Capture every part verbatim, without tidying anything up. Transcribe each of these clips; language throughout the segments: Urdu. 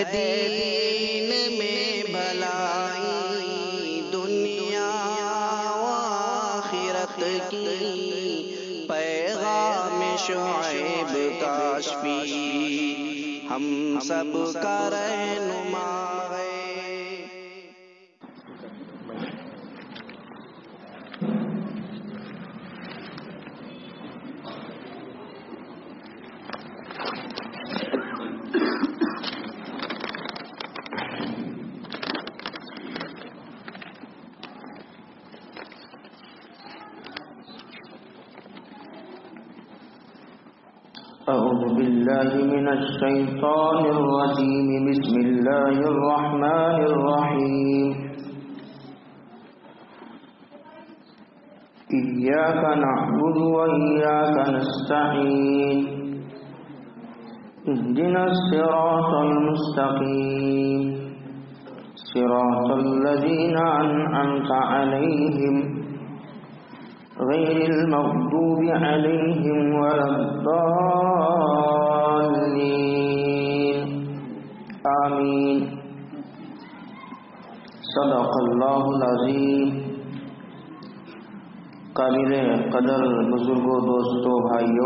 دین میں بھلائی دنیا و آخرت کی، پیغام شعیب کاشفی ہم سب کا رہنما ہے۔ أعوذ بالله من الشيطان الرجيم بسم الله الرحمن الرحيم إياك نعبد وإياك نستعين اهدنا الصراط المستقيم صراط الذين أنعمت عليهم غير المغضوب عليهم ولا الضالين آمين۔ صدق اللہ العظیم۔ قابل قدر بزرگوں، دوستوں، بھائیوں،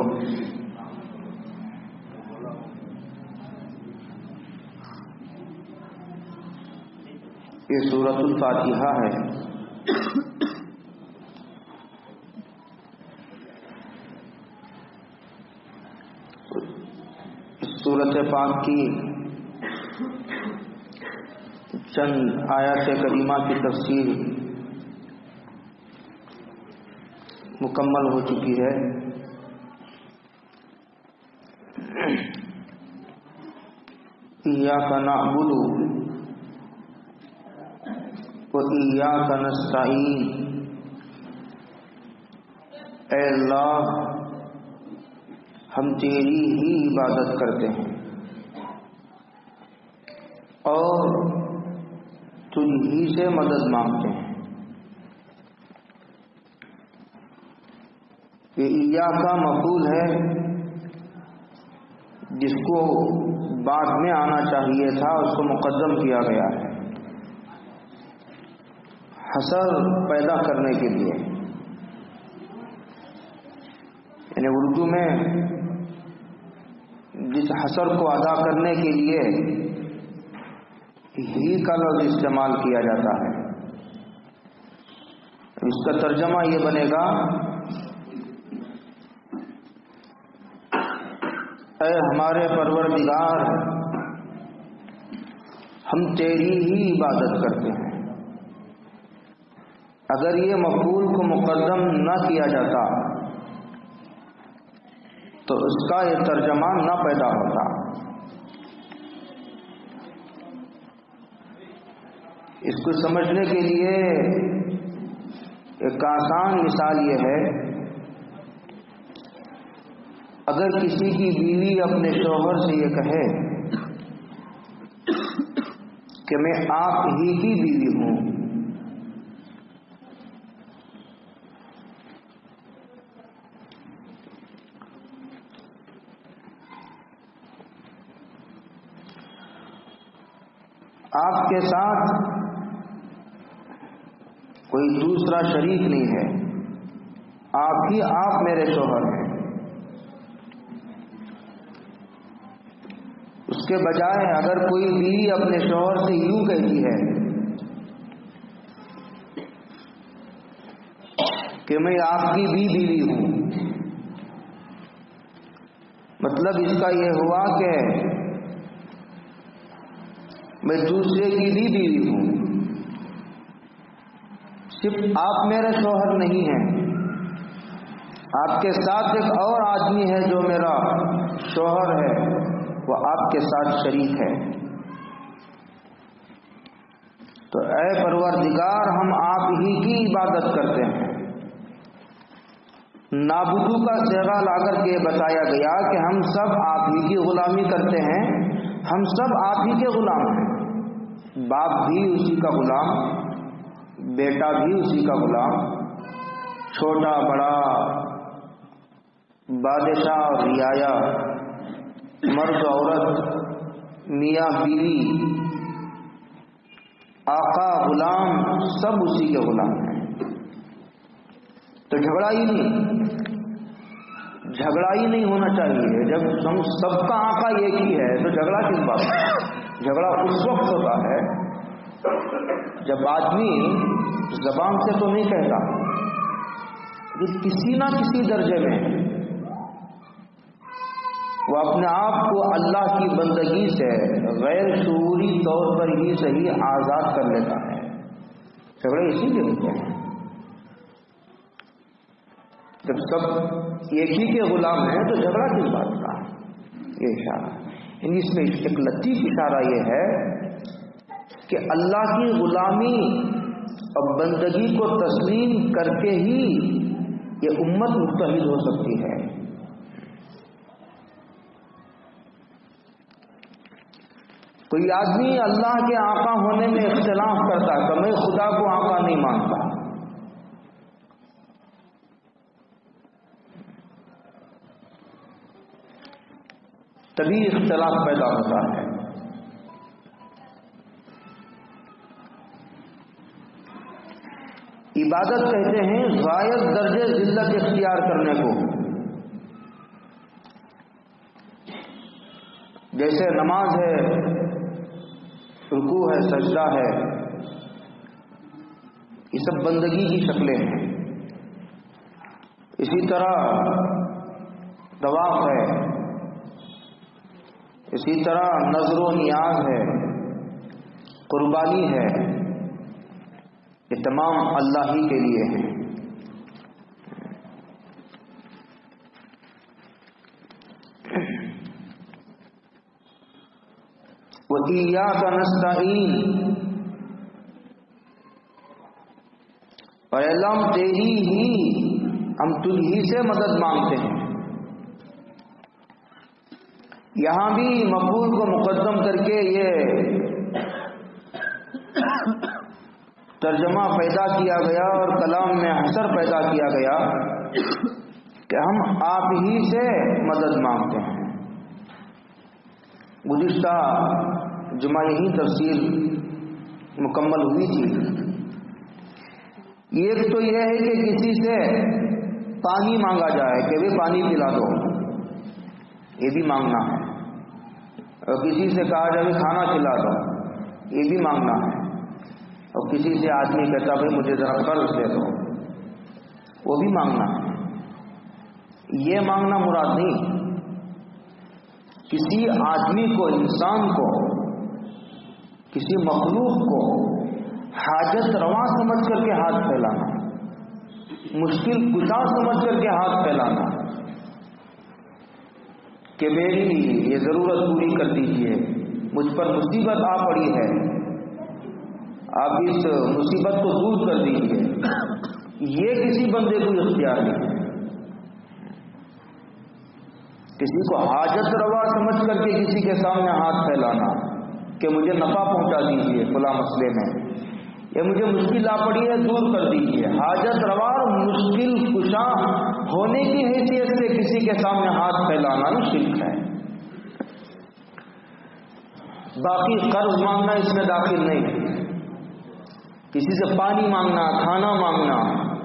یہ سورۃ الفاتحہ ہے۔ سورۃ پاک کی چند آیات کریمہ کی تفسیر مکمل ہو چکی ہے۔ ایاک نعبد و ایاک نستعین، اے اللہ ہم تیری ہی عبادت کرتے ہیں اور تجھ ہی سے مدد مانگتے ہیں۔ یہ ایاک کا مفعول ہے جس کو بعد میں آنا چاہیے تھا، اس کو مقدم کیا گیا ہے حصر پیدا کرنے کے لیے۔ یعنی اردو میں جس حصر کو ادا کرنے کے لیے ہی کا لفظ استعمال کیا جاتا ہے، اس کا ترجمہ یہ بنے گا اے ہمارے پروردگار ہم تیری ہی عبادت کرتے ہیں۔ اگر یہ مفعول کو مقدم نہ کیا جاتا تو اس کا یہ ترجمہ نہ پیدا ہوتا۔ اس کو سمجھنے کے لیے ایک آسان مثال یہ ہے، اگر کسی کی بیوی اپنے شوہر سے یہ کہے کہ میں آپ ہی کی بیوی ہوں، آپ کے ساتھ کوئی دوسرا شریک نہیں ہے، آپ ہی آپ میرے شوہر ہیں، اس کے بجائے اگر کوئی بیوی اپنے شوہر سے یوں کہتی ہے کہ میں آپ کی بھی بیوی ہوں، مطلب اس کا یہ ہوا کہ میں دوسرے کی بھی بیوی ہوں، صرف آپ میرے شوہر نہیں ہیں، آپ کے ساتھ ایک اور آدمی ہے جو میرا شوہر ہے، وہ آپ کے ساتھ شریک ہے۔ تو اے پروردگار ہم آپ ہی کی عبادت کرتے ہیں۔ نابودو کا صیغہ لا کر کے بتایا گیا کہ ہم سب آپ ہی کی غلامی کرتے ہیں، ہم سب آپ ہی کے غلام ہیں۔ باپ بھی اسی کا غلام، بیٹا بھی اسی کا غلام، چھوٹا بڑا، بادشاہ اور رعایا، مرد عورت، میاں بیوی، آقا، غلام، سب اسی کے غلام ہیں. تو جھگڑا ہی نہیں جھگڑا ہی نہیں ہونا چاہیے. جب ہم سب کا آقا ایک ہی ہے تو جھگڑا کس بات ہے؟ جھگڑا اس وقت ہوتا ہے جب آدمی زبان سے تو نہیں کہتا، لیکن کسی نہ کسی درجے میں وہ اپنے آپ کو اللہ کی بندگی سے غیر شعوری طور پر ہی صحیح آزاد کر لیتا ہے. جھگڑے اسی لیے ہوتے ہیں جب سب ایک ہی کے غلام ہیں تو جھگڑا کس بات کا؟ یہ اشارہ یعنی اس میں ایک لطیف اشارہ یہ ہے کہ اللہ کی غلامی اور بندگی کو تسلیم کر کے ہی یہ امت متحد ہو سکتی ہے. کوئی آدمی اللہ کے آقا ہونے میں اختلاف کرتا ہے تو میں خدا کو آقا نہیں مانتا، تبھی اختلاف پیدا ہوتا ہے. عبادت کہتے ہیں غایت درجے ذلت اختیار کرنے کو. جیسے نماز ہے، رکوع ہے، سجدہ ہے، یہ سب بندگی کی شکلیں ہیں. اسی طرح طواف ہے، اسی طرح نظر و نیاز ہے، قربانی ہے، یہ تمام اللہ ہی کے لیے ہیں. وَإِيَّاكَ نَسْتَعِينُ، اور اے اللہ ہم تیری ہی ہم تجھ ہی سے مدد مانگتے ہیں. یہاں بھی مفعول کو مقدم کر کے یہ ترجمہ پیدا کیا گیا اور کلام میں حصر پیدا کیا گیا کہ ہم آپ ہی سے مدد مانگتے ہیں. گزشتہ جمعہ یہی تفصیل مکمل ہوئی تھی. ایک تو یہ ہے کہ کسی سے پانی مانگا جائے کہ وہ پانی پلا دو، یہ بھی مانگنا ہے. اور کسی سے کہا جائے کھانا کھلا دو، یہ بھی مانگنا ہے. اور کسی سے آدمی کہتا بھائی مجھے ذرا قرض دے دو، وہ بھی مانگنا ہے. یہ مانگنا مراد نہیں. کسی آدمی کو، انسان کو، کسی مخلوق کو حاجت رواں سمجھ کر کے ہاتھ پھیلانا، مشکل کشا سمجھ کر کے ہاتھ پھیلانا کہ میری یہ ضرورت پوری کر دیجیے، مجھ پر مصیبت آ پڑی ہے، آپ اس مصیبت کو دور کر دیجیے، یہ کسی بندے کو اختیار نہیں ہے. کسی کو حاجت روا سمجھ کر کے کسی کے سامنے ہاتھ پھیلانا کہ مجھے نفع پہنچا دیجیے فلاں مسئلے میں، یہ مجھے مشکل آ پڑی ہے دور کر دیجیے، حاجت روا مشکل کشا ہونے کی حیثیت سے کسی کے سامنے ہاتھ پھیلانا بھی شرک ہے. باقی قرض مانگنا اس میں داخل نہیں. کسی سے پانی مانگنا، کھانا مانگنا،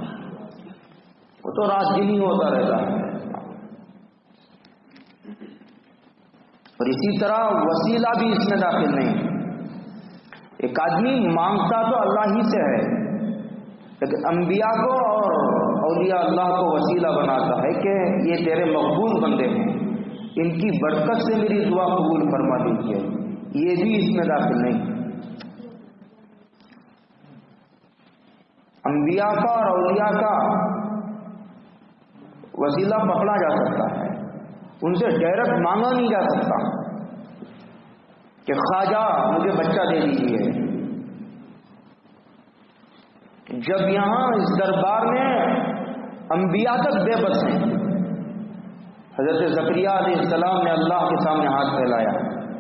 وہ تو رات دن ہی ہوتا رہتا ہے. اور اسی طرح وسیلہ بھی اس میں داخل نہیں. ایک آدمی مانگتا تو اللہ ہی سے ہے، لیکن انبیاء کو اور اولیاء اللہ کو وسیلہ بناتا ہے کہ یہ تیرے مقبول بندے ہیں، ان کی برکت سے میری دعا قبول فرما دیجیے. یہ بھی اس میں داخل نہیں. انبیاء کا اور اولیاء کا وسیلہ پکڑا جا سکتا ہے، ان سے ڈائریکٹ مانگا نہیں جا سکتا کہ خواجہ مجھے بچہ دے دیجیے. جب یہاں اس دربار میں انبیاء تک بے بس ہیں. حضرت زکریا علیہ السلام نے اللہ کے سامنے ہاتھ پھیلایا،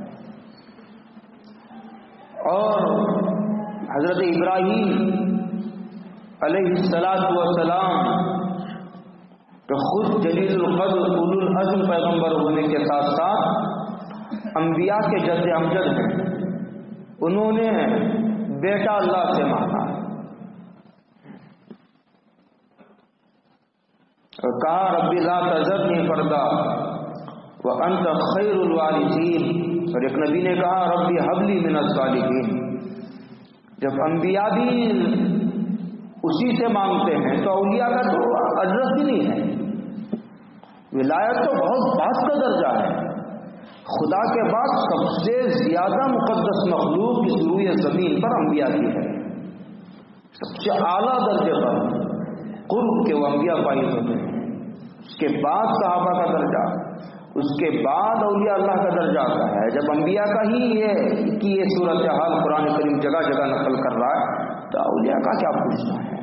اور حضرت ابراہیم علیہ الصلاۃ والسلام کہ خود جلیل القدر اولو العزم پیغمبر ہونے کے ساتھ ساتھ انبیاء کے جد امجد ہیں، انہوں نے بیٹا اللہ سے مانگا اور کہا رب لا تذرنی فردا وانت خیر الوارثین، اور ایک نبی نے کہا رب ہب لی من الصالحین۔ جب انبیاء بھی اسی سے مانگتے ہیں تو اولیاء کا تو اجرت ہی نہیں ہے۔ ولایت تو بہت بات کا درجہ ہے، خدا کے بعد سب سے زیادہ مقدس مخلوق اس روئے زمین پر انبیاء کی ہے، سب سے اعلیٰ درجے پر قرب کے وہ انبیاء پائے ہوتے ہیں، اس کے بعد صحابہ کا درجہ، اس کے بعد اولیاء اللہ کا درجہ آتا ہے۔ جب انبیاء کا ہی یہ کی یہ صورتحال قرآن کریم جگہ جگہ نقل کر رہا ہے تو اولیاء کا کیا پوچھنا ہے؟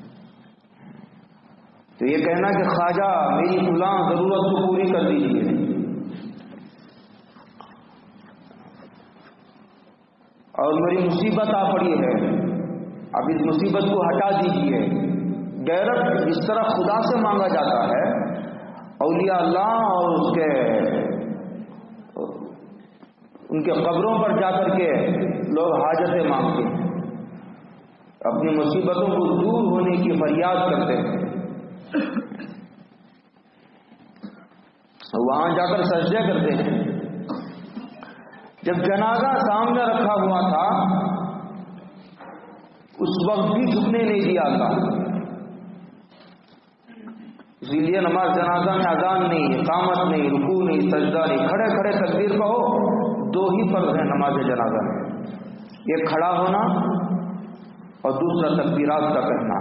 تو یہ کہنا کہ خواجہ میری فلاں ضرورت کو پوری کر دیجیے، اور میری مصیبت آ پڑی ہے اب اس مصیبت کو ہٹا دیجیے، ڈائریکٹ اس طرح خدا سے مانگا جاتا ہے۔ اولیاء اللہ اور اس کے ان کے قبروں پر جا کر کے لوگ حاجتیں مانگتے ہیں، اپنی مصیبتوں کو دور ہونے کی فریاد کرتے ہیں، وہاں جا کر سجدے کرتے ہیں۔ جب جنازہ سامنے رکھا ہوا تھا اس وقت بھی جھکنے نہیں دیا اللہ، اسی لیے نماز جنازہ میں اذان نہیں، اقامت نہیں، رکوع نہیں، سجدہ نہیں، کھڑے کھڑے تکبیر کہو۔ دو ہی فرض ہیں نماز جنازہ میں، ایک کھڑا ہونا اور دوسرا تکبیرات کا کہنا،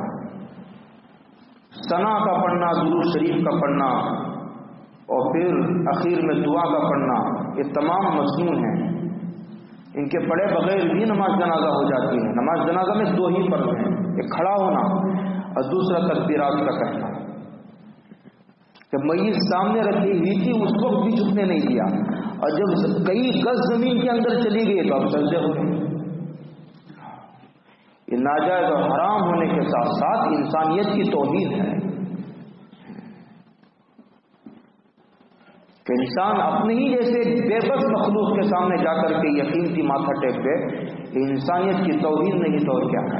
ثنا کا پڑھنا، درود شریف کا پڑھنا، اور پھر اخیر میں دعا کا پڑھنا، یہ تمام مسنون ہیں، ان کے پڑھے بغیر بھی نماز جنازہ ہو جاتی ہے۔ نماز جنازہ میں دو ہی فرض ہیں، ایک کھڑا ہونا اور دوسرا تکبیرات کا کہنا۔ جب میت سامنے رکھی ہوئی تھی اس وقت بھی جھکنے نہیں دیا، اور جب کئی گز زمین کے اندر چلی گئی تو اب سجدے ہو گئے۔ یہ ناجائز اور حرام ہونے کے ساتھ ساتھ انسانیت کی توہین ہے کہ انسان اپنے ہی جیسے بے بس مخلوق کے سامنے جا کر کے یہ قیمتی ماتھا ٹیک دے، یہ انسانیت کی توہین نہیں تو اور کیا ہے۔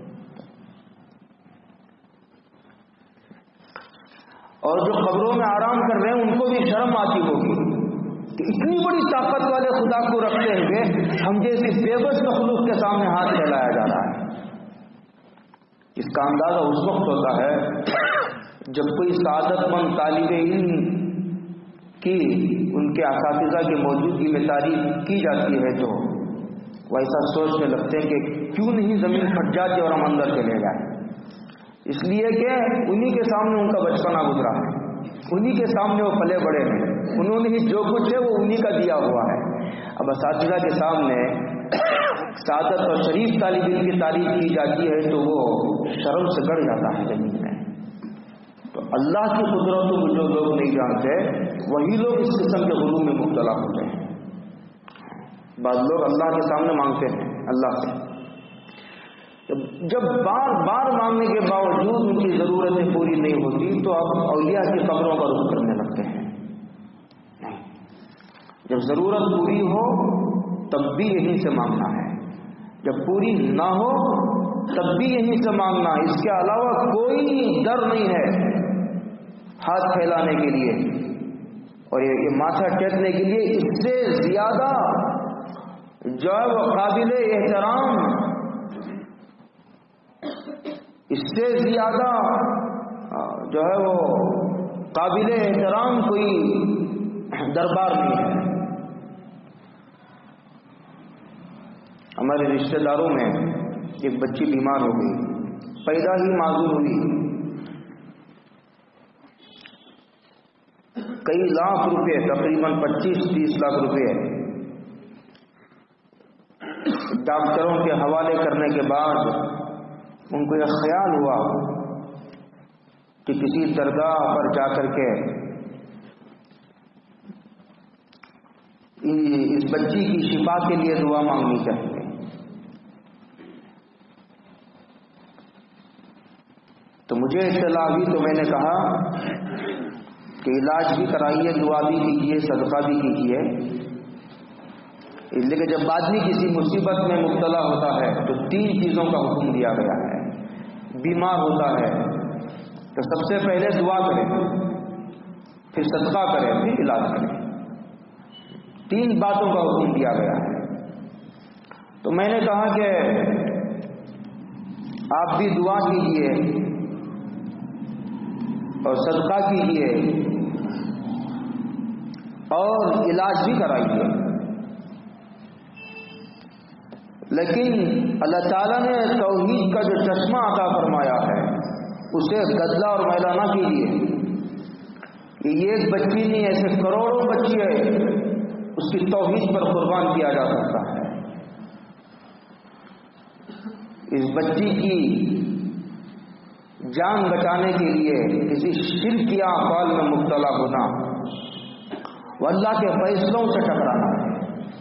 اور جو قبروں میں آرام کر رہے ہیں ان کو بھی شرم آتی ہوگی کہ اتنی بڑی طاقت والے خدا کو رکھتے ہوئے ہم جیسے بے بس مخلوق کے سامنے ہاتھ پھیلایا جا رہا ہے۔ اس کا اندازہ اس وقت ہوتا ہے جب کوئی سعادت مند طالب علم کی ان کے اساتذہ کی موجودگی میں تعریف کی جاتی ہے تو وہ ایسا سوچنے لگتے ہیں کہ کیوں نہیں زمین پھٹ جاتی اور ہم اندر چلے جائیں، اس لیے کہ انہی کے سامنے ان کا بچپنا گزرا ہے، انہی کے سامنے وہ پلے بڑے ہیں، انہوں نے ہی جو کچھ ہے وہ انہی کا دیا ہوا ہے۔ اب اساتذہ کے سامنے سعادت اور شریف طالب علم کی تعریف کی جاتی ہے تو وہ شرم سے گڑ جاتا ہے زمین میں۔ تو اللہ کی قدرتوں کو جو لوگ نہیں جانتے وہی لوگ اس قسم کے غرور میں مبتلا ہوتے ہیں۔ بعض لوگ اللہ کے سامنے مانگتے ہیں اللہ سے، جب بار بار مانگنے کے باوجود ان کی ضرورتیں پوری نہیں ہوتی تو اب اولیاء کی قبروں کا رخ کرنے لگتے ہیں۔ جب ضرورت پوری ہو تب بھی یہیں سے مانگنا ہے، جب پوری نہ ہو تب بھی یہیں سے مانگنا، اس کے علاوہ کوئی در نہیں ہے ہاتھ پھیلانے کے لیے اور یہ ماتھا ٹیکنے کے لیے۔ اس سے زیادہ جو ہے وہ قابل احترام، اس سے زیادہ جو ہے وہ قابل احترام کوئی دربار نہیں ہے۔ ہمارے رشتہ داروں میں ایک بچی بیمار ہو گئی، پیدا ہی معذور ہوئی، کئی لاکھ روپے، تقریباً پچیس تیس لاکھ روپے ڈاکٹروں کے حوالے کرنے کے بعد ان کو یہ خیال ہوا کہ کسی درگاہ پر جا کر کے اس بچی کی شفا کے لیے دعا مانگنی چاہیے۔ تو مجھے اطلاع ہوئی تو میں نے کہا کہ علاج بھی کرائیے، دعا بھی کیجیے، صدقہ بھی کیجیے، لیکن جب آدمی کسی مصیبت میں مبتلا ہوتا ہے تو تین چیزوں کا حکم دیا گیا ہے. بیمار ہوتا ہے تو سب سے پہلے دعا کرے، پھر صدقہ کرے، پھر علاج کرے. تین باتوں کا حکم دیا گیا ہے. تو میں نے کہا کہ آپ بھی دعا کیجیے اور صدقہ کیجیے اور علاج بھی کرائیے. لیکن اللہ تعالیٰ نے توحید کا جو چشمہ عطا فرمایا ہے اسے گدلا اور میلا نہ کیجیے. یہ ایک بچی نہیں، ایسے کروڑوں بچی ہے اس کی توحید پر قربان کیا جا سکتا ہے. اس بچی کی جان بچانے کے لیے کسی شرک یا اعمال میں مبتلا ہونا وہ اللہ کے فیصلوں سے ٹکرانا ہے.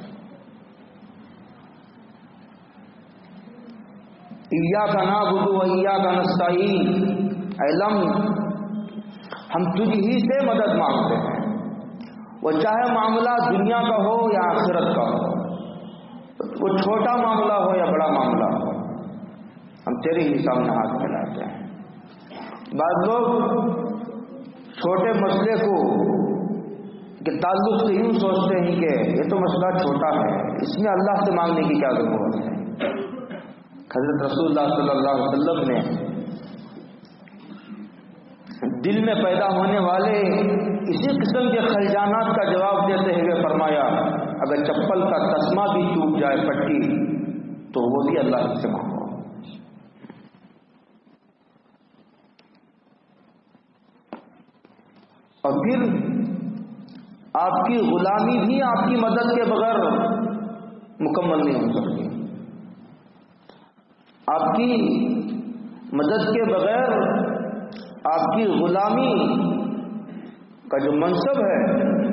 ایاک نعبد و ایاک نستعین، اے لم ہم تجھ ہی سے مدد مانگتے ہیں، وہ چاہے معاملہ دنیا کا ہو یا آخرت کا ہو، وہ چھوٹا معاملہ ہو یا بڑا معاملہ ہو، ہم تیرے ہی سامنے ہاتھ پھیلاتے ہیں. بعض لوگ چھوٹے مسئلے کو کے تعلق سے یوں سوچتے ہیں کہ یہ تو مسئلہ چھوٹا ہے، اس میں اللہ سے مانگنے کی کیا ضرورت ہے. حضرت رسول اللہ صلی اللہ علیہ وسلم نے دل میں پیدا ہونے والے اسی قسم کے خلجانات کا جواب دیتے ہوئے فرمایا اگر چپل کا تسمہ بھی ٹوٹ جائے پٹی تو وہ بھی اللہ سے مانگو. اور پھر آپ کی غلامی بھی آپ کی مدد کے بغیر مکمل نہیں ہو سکتی. آپ کی مدد کے بغیر آپ کی غلامی کا جو منصب ہے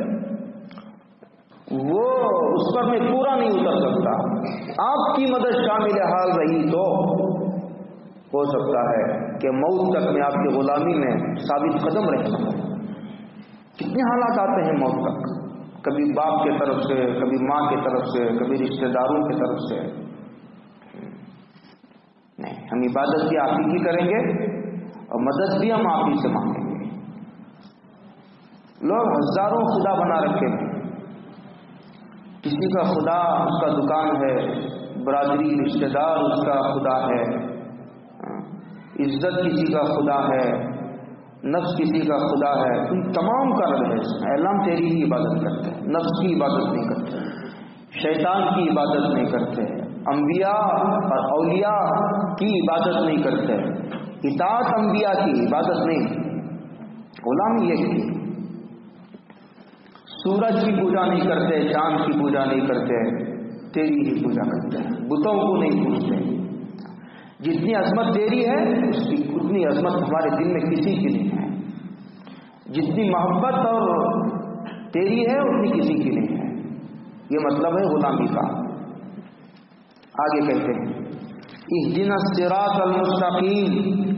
وہ اس پر میں پورا نہیں اتر سکتا. آپ کی مدد شامل حال رہی تو ہو سکتا ہے کہ موت تک میں آپ کی غلامی میں ثابت قدم رہ سکوں. کتنے حالات آتے ہیں موت تک، کبھی باپ کی طرف سے، کبھی ماں کی طرف سے، کبھی رشتہ داروں کی طرف سے. نہیں، ہم عبادت بھی آپ ہی کی کریں گے اور مدد بھی ہم آپ ہی سے مانگیں گے. لوگ ہزاروں خدا بنا رکھے ہیں. کسی کا خدا اس کا دکان ہے، برادری رشتہ دار اس کا خدا ہے، عزت کسی کا خدا ہے، نفس کسی کا خدا ہے. ان تمام کا رد ہے. اعلان تیری ہی عبادت کرتے ہیں، نفس کی عبادت نہیں کرتے، شیطان کی عبادت نہیں کرتے، انبیاء اور اولیاء کی عبادت نہیں کرتے، اطاعت انبیاء کی عبادت نہیں، غلامی یہ کی. سورج کی پوجا نہیں کرتے، چاند کی پوجا نہیں کرتے، تیری ہی پوجا کرتے ہیں. بتوں کو نہیں پوجتے. جتنی عظمت تیری ہے اس کی اتنی عظمت ہمارے دل میں کسی کی نہیں ہے. جتنی محبت اور تیری ہے اتنی کسی کی نہیں ہے. یہ مطلب ہے غلامی کا. آگے کہتے ہیں اہدنا الصراط المستقیم،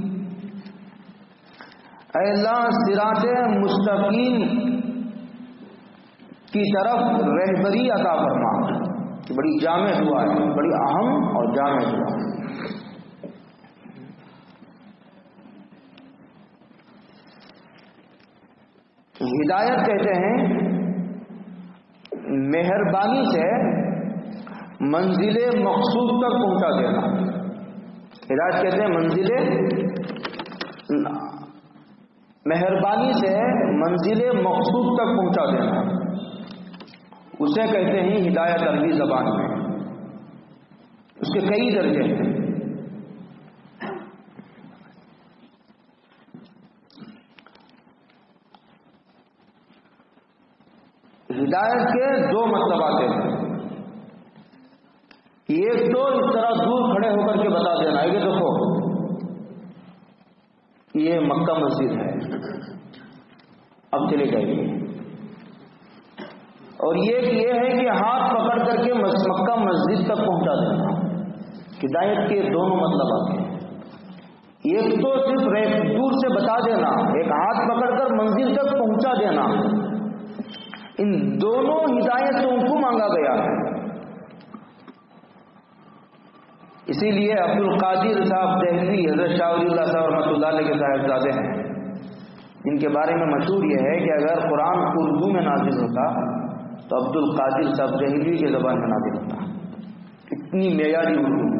اے اللہ صراط مستقیم کی طرف رہبری عطا فرما. بڑی جامع دعا ہے، بڑی اہم اور جامع دعا. ہدایت کہتے ہیں مہربانی سے منزل مقصود تک پہنچا دینا. ہدایت کہتے ہیں منزل مہربانی سے منزل مقصود تک پہنچا دینا. اسے کہتے ہیں ہدایت عربی زبان میں. اس کے کئی درجے ہیں. ہدایت کے دو مطلب آتے ہیں. ایک تو اس طرح دور کھڑے ہو کر کے بتا دینا ہے کہ دیکھو یہ مکہ مسجد ہے، اب چلے جائیے. اور ایک یہ ہے کہ ہاتھ پکڑ کر کے مکہ مسجد تک پہنچا دینا. ہدایت کے دونوں مطلب آتے ہیں. ایک تو صرف دور سے بتا دینا، ایک ہاتھ پکڑ کر منزل تک پہنچا دینا. ان دونوں ہدایتوں کو مانگا گیا ہے. اسی لیے عبد القادر صاحب دہلوی حضرت شاہ ولی اللہ صاحب رحمۃ اللہ علیہ کے صاحبزادے ہیں، جن کے بارے میں مشہور یہ ہے کہ اگر قرآن اردو میں نازل ہوتا تو عبد القادر صاحب دہلوی کی زبان میں نازل ہوتا، اتنی معیاری اردو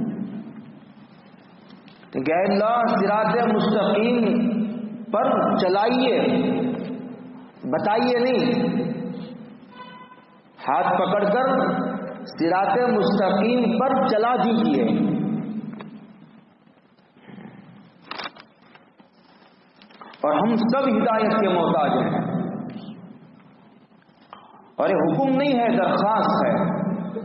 کہ اے اللہ صراط مستقیم پر چلائیے، بتائیے نہیں، ہاتھ پکڑ کر صراط مستقیم پر چلا دیجیے۔ اور ہم سب ہدایت کے محتاج ہیں، اور یہ حکم نہیں ہے، درخواست ہے۔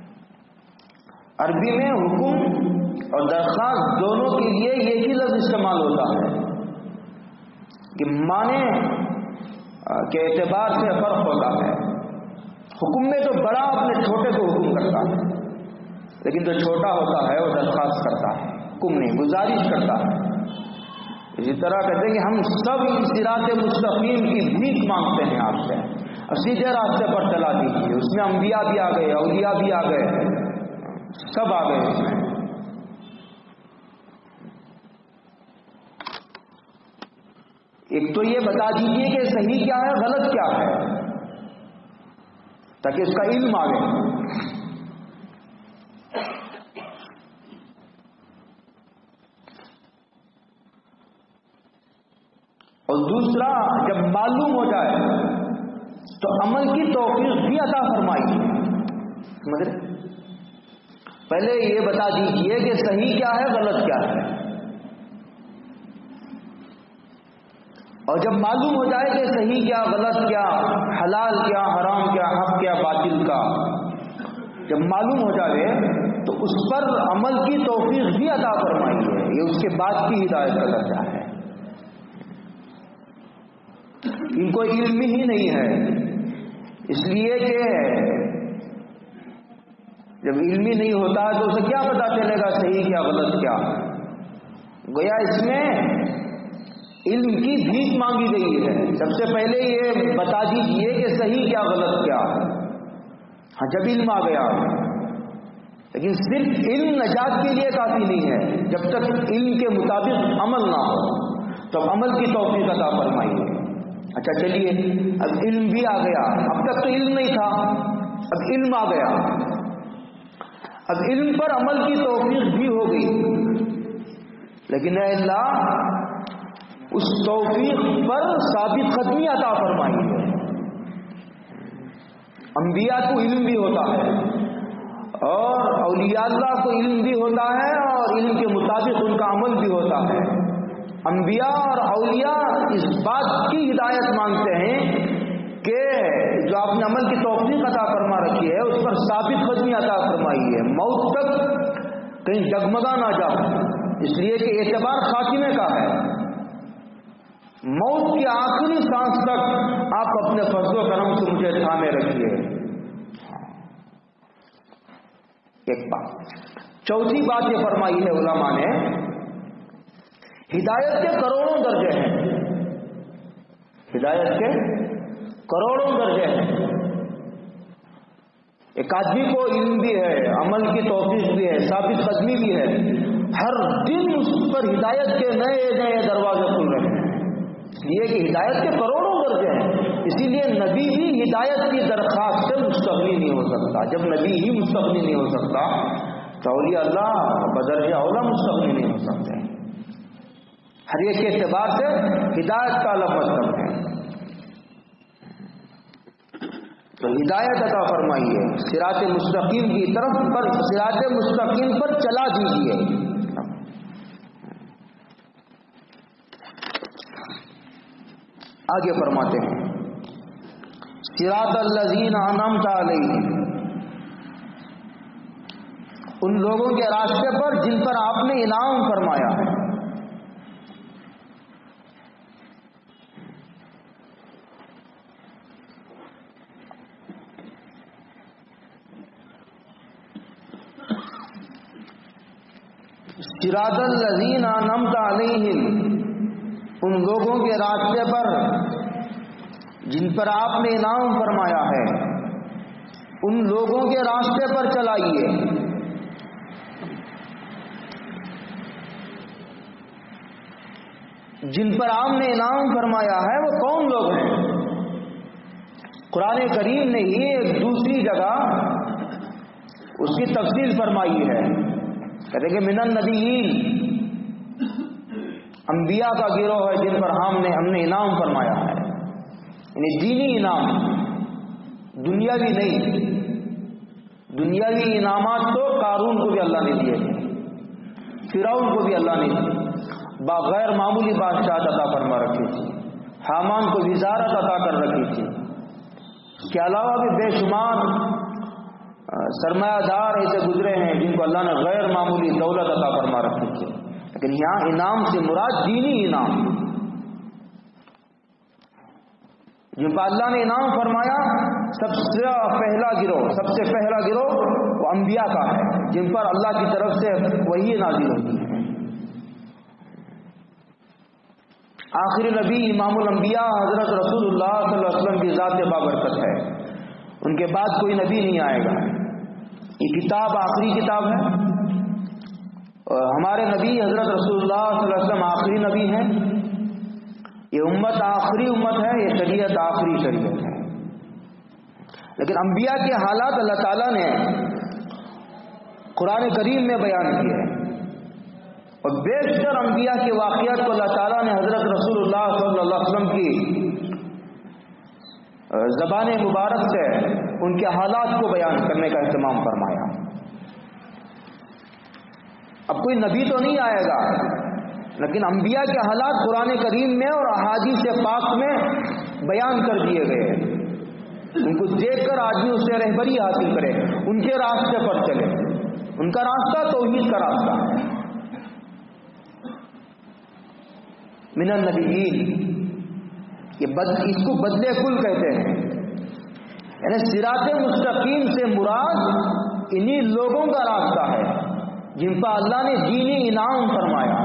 عربی میں حکم اور درخواست دونوں کے لیے ایک ہی لفظ استعمال ہوتا ہے کہ معنی کے اعتبار سے فرق ہوتا ہے۔ حکم میں تو بڑا اپنے چھوٹے کو حکم کرتا ہے، لیکن جو چھوٹا ہوتا ہے وہ درخواست کرتا ہے، حکم نہیں، گزارش کرتا ہے۔ اسی طرح کہتے ہیں کہ ہم سب صراط مستقیم کی بھیک مانگتے ہیں آپ سے، اور سیدھے راستے پر چلا دیجیے۔ اس میں انبیاء بھی آ گئے، اولیاء بھی آ گئے، سب آ گئے اس میں۔ ایک تو یہ بتا دیجیے کہ صحیح کیا ہے، غلط کیا ہے، تاکہ اس کا علم آ گئے۔ اور دوسرا، جب معلوم ہو جائے تو عمل کی توفیق بھی عطا فرمائیے۔ سمجھ رہے؟ پہلے یہ بتا دیجیے کہ صحیح کیا ہے، غلط کیا ہے، اور جب معلوم ہو جائے کہ صحیح کیا، غلط کیا، حلال کیا، حرام کیا، حق کیا، باطل کا، جب معلوم ہو جائے تو اس پر عمل کی توفیق بھی عطا فرمائیے۔ یہ اس کے بعد کی ہدایت کا درجہ ہے۔ ان کو علم ہی نہیں ہے، اس لیے کہ جب علم ہی نہیں ہوتا ہے تو اسے کیا پتا چلے گا صحیح کیا، غلط کیا؟ گویا اس میں علم کی بھیک مانگی گئی ہے۔ سب سے پہلے یہ بتا دیجئے کہ صحیح کیا، غلط کیا۔ ہاں، جب علم آ گیا، لیکن صرف علم نجات کے لیے کافی نہیں ہے۔ جب تک علم کے مطابق عمل نہ ہو تو عمل کی توفیق عطا فرمائیے۔ اچھا چلیے، اب علم بھی آ گیا، اب تک تو علم نہیں تھا، اب علم آ گیا، اب علم پر عمل کی توفیق بھی ہو گئی، لیکن اے اللہ اس توفیق پر ثابت قدمی عطا فرمائی ہے۔ انبیاء کو علم بھی ہوتا ہے اور اولیاء اللہ کو علم بھی ہوتا ہے، اور علم کے مطابق ان کا عمل بھی ہوتا ہے۔ انبیاء اور اولیاء اس بات کی ہدایت مانگتے ہیں کہ جو آپ نے عمل کی توفیق عطا فرما رکھی ہے اس پر ثابت قدمی عطا فرمائی ہے، موت تک کہیں ڈگمگا نہ جاؤ، اس لیے کہ اعتبار خاتمے کا ہے۔ موت کی آخری سانس تک آپ اپنے فضل و کرم سے مجھے تھامے رکھیے۔ ایک بات، چوتھی بات یہ فرمائی ہے علماء نے، ہدایت کے کروڑوں درجے ہیں، ہدایت کے کروڑوں درجے ہیں۔ ایک آدمی کو علم بھی ہے، عمل کی توفیق بھی ہے، ثابت قدمی بھی ہے، ہر دن اس پر ہدایت کے نئے نئے دروازے کھل رہے ہیں، اس لیے کہ ہدایت کے کروڑوں درجے ہیں۔ اسی لیے نبی بھی ہدایت کی درخواست سے مستغنی نہیں ہو سکتا۔ جب نبی ہی مستغنی نہیں ہو سکتا تو اولیاء اللہ بدرجہ اولا مستغنی نہیں ہو سکتے۔ ہر ایک کے اعتبار سے ہدایت کا الگ مطلب ہے۔ تو ہدایت عطا فرمائیے، صراط مستقیم کی طرف پر، صراط مستقیم پر چلا دیجیے۔ آگے فرماتے ہیں، صراط الذین انعمت علیہم، ان لوگوں کے راستے پر جن پر آپ نے انعام فرمایا ہے۔ صراط الذین انعمت علیہم، ان لوگوں کے راستے پر جن پر آپ نے انعام فرمایا ہے، ان لوگوں کے راستے پر چلائیے۔ جن پر آپ نے انعام فرمایا ہے وہ کون لوگ ہیں؟ قرآن کریم نے ہی ایک دوسری جگہ اس کی تفصیل فرمائی ہے. کہتے کہ من النبیین، انبیاء کا گروہ ہے جن پر ہم نے ہم نے انعام فرمایا ہے، یعنی دینی انعام، دنیاوی نہیں. دنیاوی انعامات تو قارون کو بھی اللہ نے دیے تھے، فرعون کو بھی اللہ نے بغیر معمولی بادشاہ عطا فرما رکھی تھی، حامان کو وزارت عطا کر رکھی تھی. اس کے علاوہ بھی بے شمار سرمایہ دار ایسے گزرے ہیں جن کو اللہ نے غیر معمولی دولت عطا فرما رکھی تھی. لیکن یہاں انعام سے مراد دینی انعام، جن پر اللہ نے انعام فرمایا. سب سے پہلا گروہ سب سے پہلا گروہ وہ انبیاء کا ہے جن پر اللہ کی طرف سے وحی نازل ہوتی ہے. آخری نبی امام الانبیاء حضرت رسول اللہ صلی اللہ علیہ وسلم کی ذات بابرکت ہے، ان کے بعد کوئی نبی نہیں آئے گا. یہ کتاب آخری کتاب ہے، اور ہمارے نبی حضرت رسول اللہ صلی اللہ علیہ وسلم آخری نبی ہیں. یہ امت آخری امت ہے، یہ شریعت آخری شریعت ہے. لیکن انبیاء کے حالات اللہ تعالیٰ نے قرآن کریم میں بیان کیے ہیں، اور بیشتر انبیاء کے واقعات کو اللہ تعالیٰ نے حضرت رسول اللہ صلی اللہ علیہ وسلم کی زبان مبارک سے ان کے حالات کو بیان کرنے کا اہتمام فرمایا. اب کوئی نبی تو نہیں آئے گا، لیکن انبیاء کے حالات قرآن کریم میں اور احادیث پاک میں بیان کر دیے گئے. ان کو دیکھ کر آدمی اس سے رہبری حاصل کرے، ان کے راستے پر چلے. ان کا راستہ توحید کا راستہ ہے. من النبیین، یہ بد اس کو بدلے کل کہتے ہیں، یعنی صراط مستقیم سے مراد انہی لوگوں کا راستہ ہے جن پر اللہ نے دینی انعام فرمایا.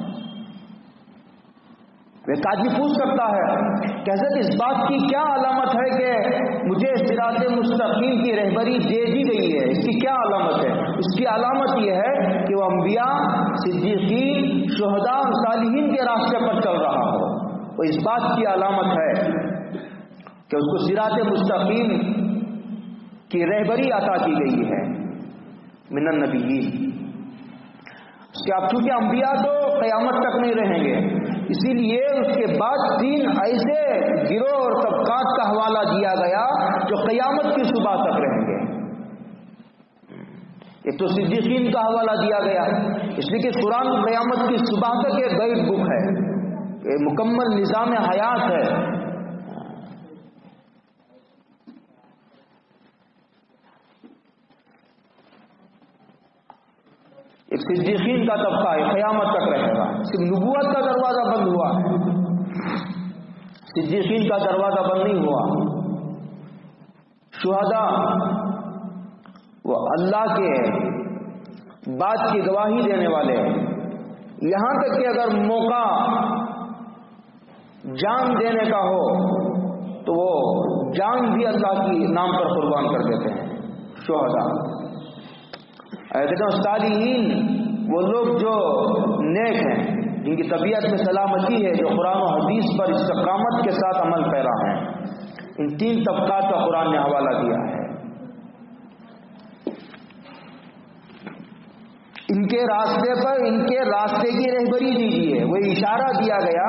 ایک آدمی پوچھ سکتا ہے کیسے اس بات کی کیا علامت ہے کہ مجھے صراط مستقیم کی رہبری دے دی گئی ہے، اس کی کیا علامت ہے؟ اس کی علامت یہ ہے کہ وہ انبیاء، صدیقین، شہداء اور صالحین کے راستے پر چل رہا ہو. وہ اس بات کی علامت ہے کہ اس کو صراط مستقیم کی رہبری عطا کی گئی ہے. من النبیین، اس کے اب چونکہ انبیاء تو قیامت تک نہیں رہیں گے، اسی لیے اس کے بعد تین ایسے گروہ اور طبقات کا حوالہ دیا گیا جو قیامت کی صبح تک رہیں گے. ایک تو صدیقین کا حوالہ دیا گیا، اس لیے کہ قرآن قیامت کی صبح تک ایک گائیڈ بک ہے، ایک مکمل نظام حیات ہے. ایک صدیقین کا طبقہ ہے، قیامت تک رہے گا. صرف نبوت کا دروازہ بند ہوا ہے، صدیقین کا دروازہ بند نہیں ہوا. شہداء وہ اللہ کے بات کی گواہی دینے والے ہیں، یہاں تک کہ اگر موقع جان دینے کا ہو تو وہ جان بھی اللہ کی نام پر قربان کر دیتے ہیں. شہداء صالحین وہ لوگ جو نیک ہیں، جن کی طبیعت میں سلامتی ہے، جو قرآن و حدیث پر استقامت کے ساتھ عمل پیرا ہیں. ان تین طبقات کا قرآن نے حوالہ دیا ہے. ان کے راستے پر ان کے راستے کی رہبری دیجیے. وہ اشارہ دیا گیا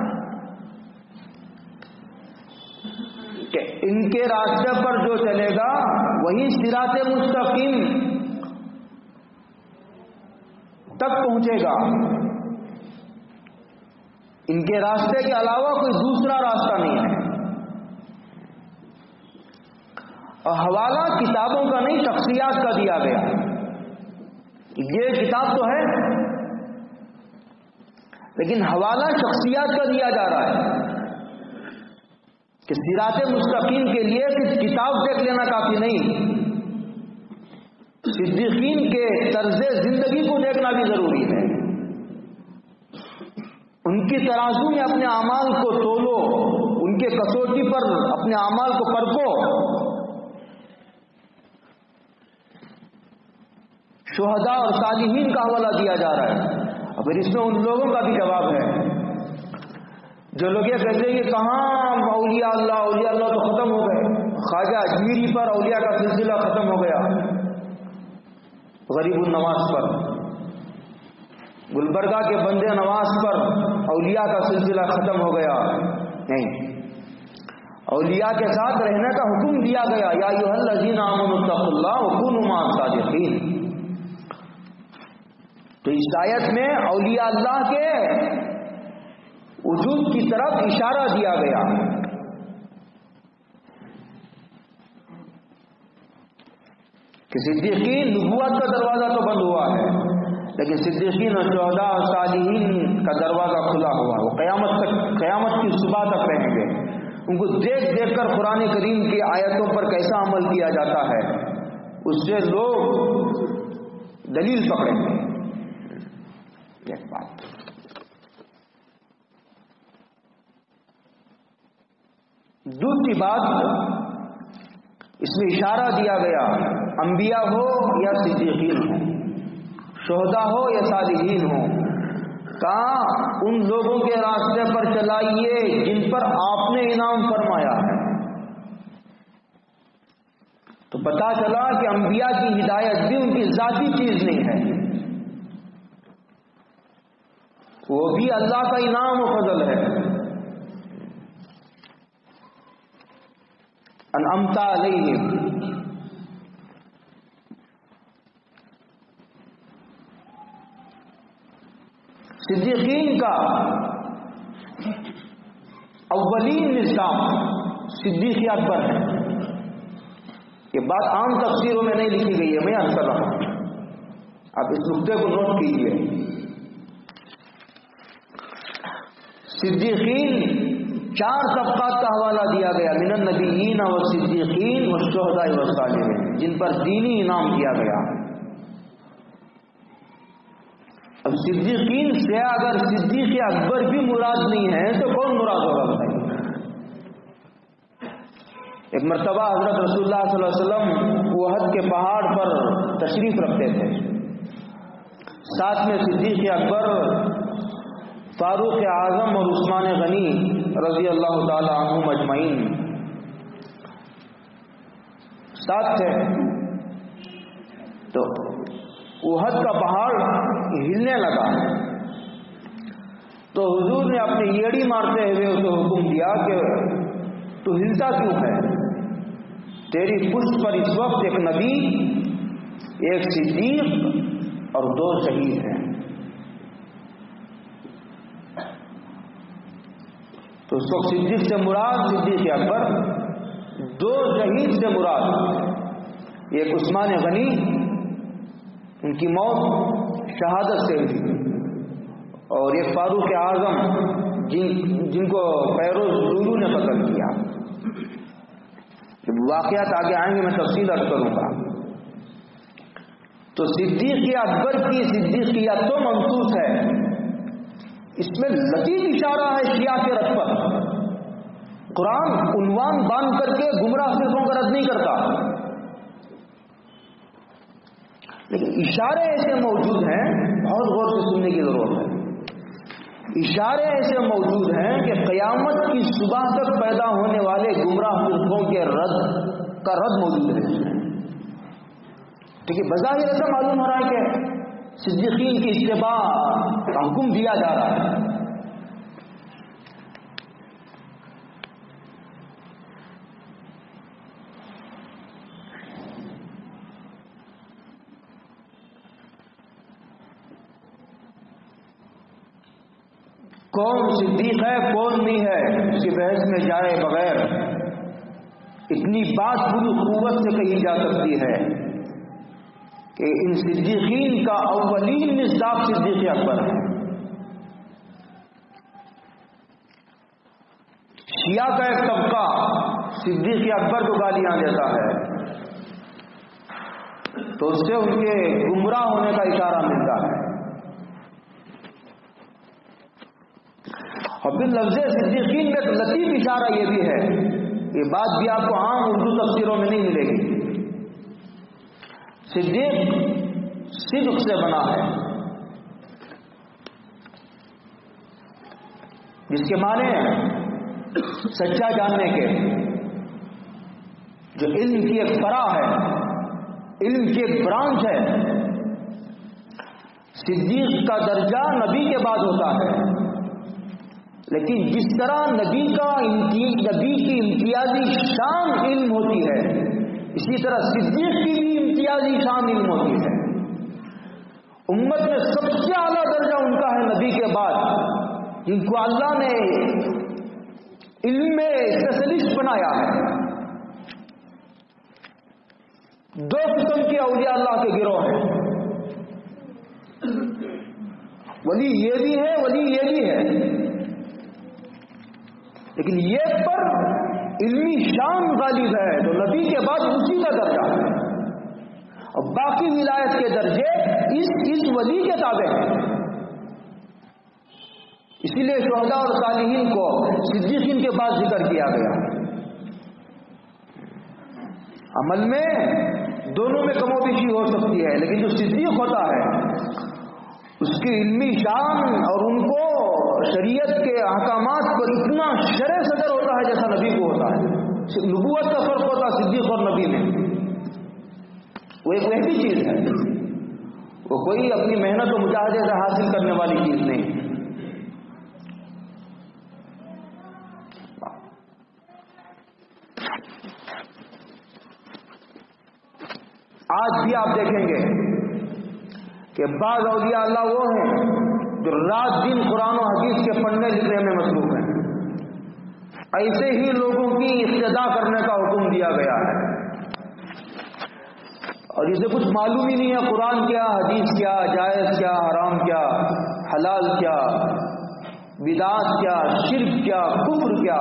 کہ ان کے راستے پر جو چلے گا وہی صراط مستقیم تک پہنچے گا. ان کے راستے کے علاوہ کوئی دوسرا راستہ نہیں ہے. اور حوالہ کتابوں کا نہیں، شخصیات کا دیا گیا. یہ کتاب تو ہے لیکن حوالہ شخصیات کا دیا جا رہا ہے کہ صراط مستقیم کے لیے صرف کتاب دیکھ لینا کافی نہیں، صدیقین کے طرز زندگی کو دیکھنا بھی ضروری ہے. ان کی ترازو میں اپنے اعمال کو تولو، ان کے کسوٹی پر اپنے اعمال کو پرکھو. شہداء اور صالحین کا حوالہ دیا جا رہا ہے. اور پھر اس میں ان لوگوں کا بھی جواب ہے جو لوگ یہ کہتے ہیں کہ کہاں اولیاء اللہ اولیاء اللہ تو ختم ہو گئے، خواجہ اجمیری پر اولیاء کا سلسلہ ختم ہو گیا، غریب النواز پر، گلبرگہ کے بندے نواز پر اولیاء کا سلسلہ ختم ہو گیا. نہیں، اولیاء کے ساتھ رہنے کا حکم دیا گیا، یا ایھا الذین آمنوا اتقوا اللہ وکونوا مع الصادقین. تو اس آیت میں اولیاء اللہ کے وجود کی طرف اشارہ دیا گیا. کہ صدیقین نبوت کا دروازہ تو بند ہوا ہے، لیکن صدیقین اور شہداء اور صالحین کا دروازہ کھلا ہوا ہے. وہ قیامت تک، قیامت کی صبح تک رہیں گے. ان کو دیکھ دیکھ کر قرآن کریم کی آیتوں پر کیسا عمل کیا جاتا ہے، اس سے لوگ دلیل پکڑیں گے. ایک بات دوسری بات، اس میں اشارہ دیا گیا انبیاء ہو یا صدیقین ہو، شہداء ہو یا صالحین ہو، کہا ان لوگوں کے راستے پر چلائیے جن پر آپ نے انعام فرمایا ہے. تو پتا چلا کہ انبیاء کی ہدایت بھی ان کی ذاتی چیز نہیں ہے، وہ بھی اللہ کا انعام و فضل ہے. انعمت علیہم، صدیقین کا اولین نظام صدیق اکبر ہے. یہ بات عام تفسیروں میں نہیں لکھی گئی ہے، میں عرض کر رہا ہوں، آپ اس نقطے کو نوٹ کیجیے. صدیقین چار طبقات کا حوالہ دیا گیا، من النبیین والصدیقین والشہداء والصالحین، جن پر دینی انعام دیا گیا. اب صدیقین سے اگر صدیق اکبر بھی مراد نہیں ہے تو کون مراد ہوگا بتائیے. ایک مرتبہ حضرت رسول اللہ صلی اللہ علیہ وسلم احد کے پہاڑ پر تشریف رکھتے تھے، ساتھ میں صدیق اکبر، فاروق اعظم اور عثمان غنی رضی اللہ تعالی عنہم اجمعین ساتھ تھے. تو احد کا پہاڑ ہلنے لگا تو حضور نے اپنی ایڑی مارتے ہوئے اسے حکم دیا کہ تو ہلتا کیوں ہے؟ تیری پشت پر اس وقت ایک نبی، ایک صدیق اور دو شہید ہیں. تو اس وقت صدیق سے مراد صدیق اکبر، دو شہید سے مراد ایک عثمان غنی، ان کی موت شہادت سے ہوئی، اور ایک فاروق اعظم جن جن کو فیروز لولو نے قتل کیا. جب واقعات آگے آئیں گے میں تفصیل عرض کروں گا. تو صدیق اکبر کی صدیقیت تو منصوص ہے، اس میں لطیف اشارہ ہے شیعہ کے رد پر. قرآن عنوان باندھ کر کے گمراہ فرقوں کا رد نہیں کرتا، لیکن اشارے ایسے موجود ہیں، بہت غور سے سننے کی ضرورت ہے. اشارے ایسے موجود ہیں کہ قیامت کی صبح تک پیدا ہونے والے گمراہ فرقوں کے رد کا رد موجود ہے. ٹھیک ہے، بظاہر ایسا معلوم ہو رہا ہے کہ صدیقین کی اتباع کا حکم دیا جا رہا ہے. کون صدیق ہے کون نہیں ہے اس کی بحث میں جائے بغیر اتنی بات پوری قوت سے کہی جا سکتی ہے کہ ان صدیقین کا اولین مصداق صدیق اکبر ہے. شیعہ کا ایک طبقہ صدیق اکبر کو گالیاں دیتا ہے تو اس سے ان کے گمراہ ہونے کا اشارہ ملتا ہے. اور پھر لفظ صدیقین میں لطیف اشارہ یہ بھی ہے، یہ بات بھی آپ کو عام اردو تفسیروں میں نہیں ملے گی. صدیق صدق سے بنا ہے، جس کے معنی سچا جاننے کے، جو علم کی ایک فرع ہے، علم کی ایک برانچ ہے۔ صدیق کا درجہ نبی کے بعد ہوتا ہے، لیکن جس طرح نبی کا نبی کی امتیازی شان علم ہوتی ہے، اسی طرح صدیق کی بھی امتیازی شان علم ہوتی ہے۔ امت میں سب سے اعلیٰ درجہ ان کا ہے نبی کے بعد، جن کو اللہ نے علم میں اسپیشلسٹ بنایا ہے۔ دو قسم کے اولیاء اللہ کے گروہ ہیں، ولی یہ بھی ہے، ولی یہ بھی ہے، لیکن یہ پر علمی شان غالب ہے تو نبی کے بعد اسی کا درجہ ہے، اور باقی ولایت کے درجے اس اس ولی کے تابع ہیں۔ اسی لیے شہداء اور صالحین کو صدیقین کے بعد ذکر کیا گیا۔ عمل میں دونوں میں کم و بیشی ہو سکتی ہے، لیکن جو صدیق ہوتا ہے اس کی علمی شان اور ان کو شریعت کے احکامات پر اتنا شرح صدر ہوتا ہے جیسا نبی کو ہوتا ہے۔ نبوت کا فرق ہوتا ہے صدیق اور نبی میں، وہ ایک ویسی چیز ہے، وہ کوئی اپنی محنت و مجاہدے سے حاصل کرنے والی چیز نہیں۔ آج بھی آپ دیکھیں گے کہ بعض اولیاء اللہ وہ ہیں جو رات دن قرآن و حدیث کے پڑھنے لکھنے میں مصروف ہیں، ایسے ہی لوگوں کی اقتدا کرنے کا حکم دیا گیا ہے، اور اسے کچھ معلوم ہی نہیں ہے قرآن کیا، حدیث کیا، جائز کیا، حرام کیا، حلال کیا، بدعت کیا، شرک کیا، کفر کیا،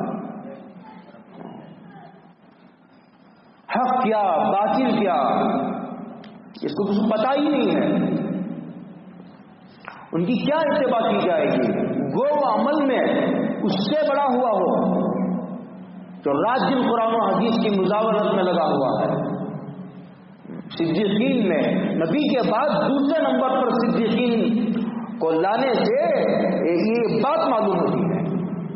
حق کیا، باطل کیا، اس کو کچھ پتہ ہی نہیں ہے۔ ان کی کیا اتباع کی جائے گی؟ گو وہ عمل میں اس سے بڑا ہوا ہو جو رات دن قرآن و حدیث کی مزاورت میں لگا ہوا ہے۔ صدیقین میں نبی کے بعد دوسرے نمبر پر صدیقین کو لانے سے یہ بات معلوم ہوتی ہے۔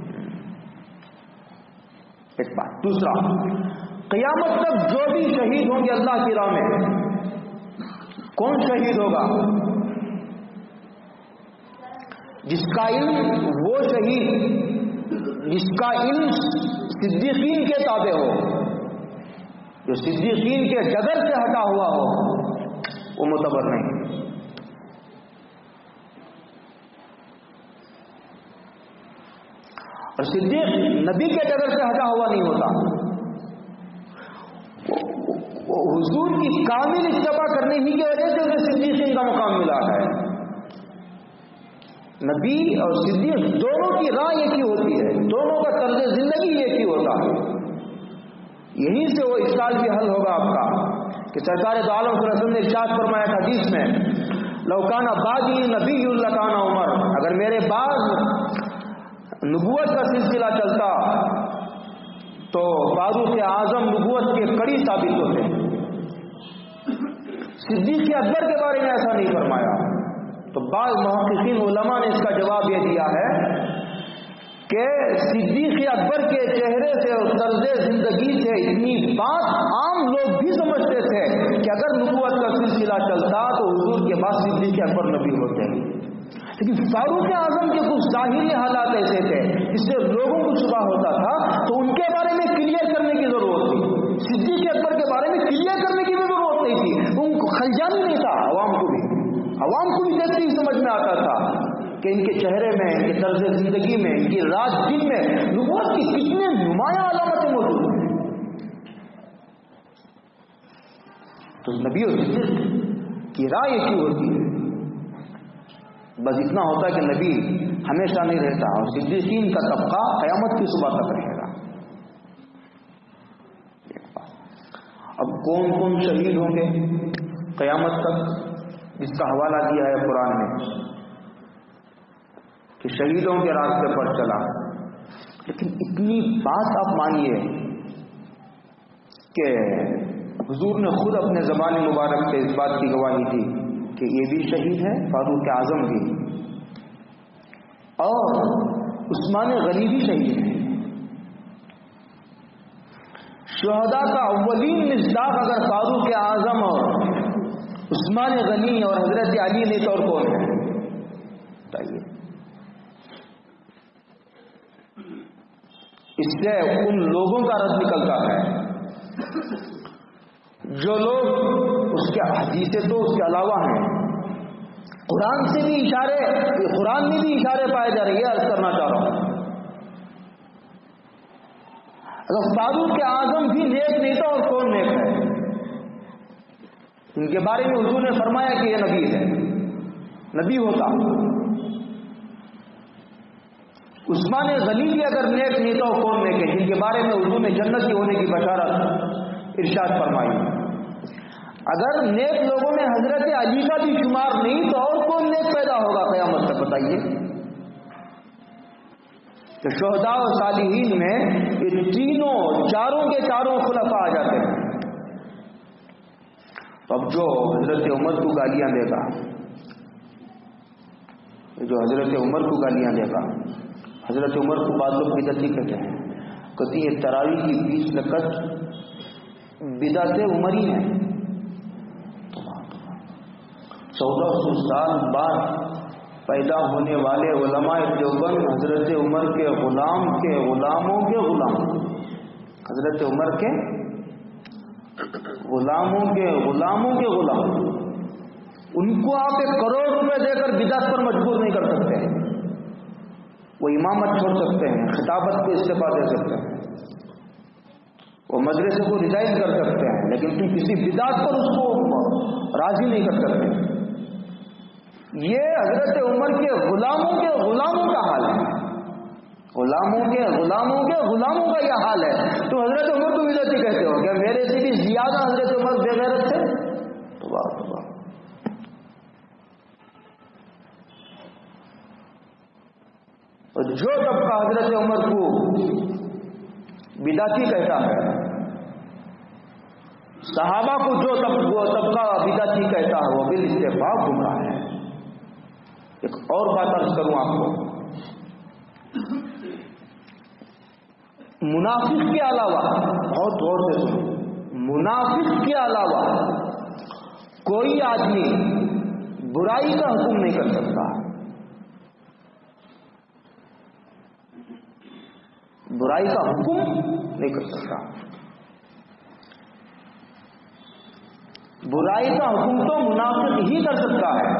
ایک بات۔ دوسرا، قیامت تک جو بھی شہید ہوں گے اللہ کی راہ میں، کون شہید ہوگا؟ جس کا علم، وہ شہید جس کا علم صدیقین کے تابع ہو، جو صدیقین کے جگر سے ہٹا ہوا ہو، وہ معتبر نہیں۔ اور صدیق نبی کے جگر سے ہٹا ہوا نہیں ہوتا، وہ حضور کی کامل اتباع کرنے ہی کی وجہ سے انہیں صدیقین کا مقام ملا ہے۔ نبی اور صدیق دونوں کی راہ ایک ہی ہوتی ہے، دونوں کا طرز زندگی ایک ہی ہوتا ہے۔ یہیں سے وہ اشکال بھی حل ہوگا آپ کا کہ سرکار دو عالم صلی اللہ علیہ وسلم نے ارشاد فرمایا حدیث میں، لو کان بعدی نبی لکان عمر، اگر میرے بعد نبوت کا سلسلہ چلتا تو فاروق اعظم نبوت کے کڑی ثابت ہوتے۔ صدیق اکبر کے بارے میں ایسا نہیں فرمایا، تو بعض محققین علماء نے اس کا جواب یہ دیا ہے کہ صدیق اکبر کے چہرے سے اور طرز زندگی سے اتنی بات عام لوگ بھی سمجھتے تھے کہ اگر نبوت کا سلسلہ چلتا تو حضور کے بعد صدیق اکبر نبی ہوتے ہیں، لیکن فاروق اعظم کے کچھ ظاہری حالات ایسے تھے جس سے لوگوں کو شبہ ہوتا تھا، تو ان کے بارے میں کلیئر کرنے کی ضرورت تھی۔ صدیق اکبر کے بارے میں کلیئر کرنے کی بھی ضرورت نہیں تھی، ان کو خلجانی نہیں تھا، عوام کو بھی عوام کو بھی دیکھتے ہی سمجھ میں آتا تھا کہ ان کے چہرے میں، ان کے طرز زندگی میں، ان کی رات دن میں نبوت کی کتنے نمایاں علامتیں موجود ہیں۔ تو نبی اور صدیق کی رائے ایک ہی ہوتی ہے، بس اتنا ہوتا ہے کہ نبی ہمیشہ نہیں رہتا اور صدیقین کا طبقہ قیامت کی صبح تک رہے گا۔ اب کون کون شہید ہوں گے قیامت تک، جس کا حوالہ دیا ہے قرآن میں کہ شہیدوں کے راستے پر چلا، لیکن اتنی بات آپ مانیے کہ حضور نے خود اپنے زبان مبارک سے اس بات کی گواہی دی کہ یہ بھی شہید ہے، فاروق اعظم بھی، اور عثمان غنی بھی شہید ہیں. شہداء کا اولین مصداق اگر فاروق اعظم اور عثمان غنی اور حضرت علی نے تو اور کون ہے بتائیے. اس سے ان لوگوں کا رد نکلتا ہے جو لوگ اس کے حدیثیں تو اس کے علاوہ ہیں. قرآن سے بھی اشارے قرآن میں بھی اشارے پائے جا رہے ہیں. عرض کرنا چاہ رہا ہوں اگر فاروق اعظم بھی نیک نہیں تھا اور کون نیک ہے؟ ان کے بارے میں حضور نے فرمایا کہ یہ نبی ہے, نبی ہوتا. عثمان غنی بھی اگر نیک نہیں تھا اور کون نیک ہے؟ جن کے بارے میں حضور نے جنت کی ہونے کی بشارت ارشاد فرمائی. اگر نیک لوگوں میں حضرت علی کا بھی شمار نہیں تو اور کون نیک پیدا ہوگا قیامت تک بتائیے. کہ شہداء و صالحین میں یہ تینوں چاروں کے چاروں خلفاء آ جاتے ہیں. اب جو حضرت عمر کو گالیاں دے گا, جو حضرت عمر کو گالیاں دے گا, حضرت عمر کو بعض لوگ بدعتی کہتے ہیں, کہتی ہے تراویح کی بیس رکعت بدعت عمری ہیں. چودہ سو سال بعد پیدا ہونے والے علماء دیوبند حضرت عمر کے غلام کے غلاموں کے غلام, حضرت عمر کے غلاموں کے غلاموں کے غلام, ان کو آپ ایک کروڑ روپے دے کر بدعت پر مجبور نہیں کر سکتے. وہ امامت چھوڑ سکتے ہیں, خطابت کو استعفا دے سکتے ہیں, وہ مدرسے کو ریزائن کر سکتے ہیں, لیکن تم کسی بدعت پر اس کو راضی نہیں کر سکتے. یہ حضرت عمر کے غلاموں کے غلاموں کا حال ہے, غلاموں کے غلاموں کے غلاموں کا یہ حال ہے. تو حضرت عمر کو بدعتی کہتے ہو کہ میرے سے بھی زیادہ حضرت عمر بے غیرت تھے. تو واہ تو واہ. اور جو طبقہ حضرت عمر کو بدعتی کہتا ہے, صحابہ کو جو طبقہ بدعتی کہتا ہے, وہ بالاتفاق گمراہ ہے. ایک اور بات عرض کروں آپ کو, منافق کے علاوہ, بہت غور سے سنو, منافق کے علاوہ کوئی آدمی برائی کا حکم نہیں کر سکتا. برائی کا حکم نہیں کر سکتا. برائی کا حکم تو منافق ہی کر سکتا ہے.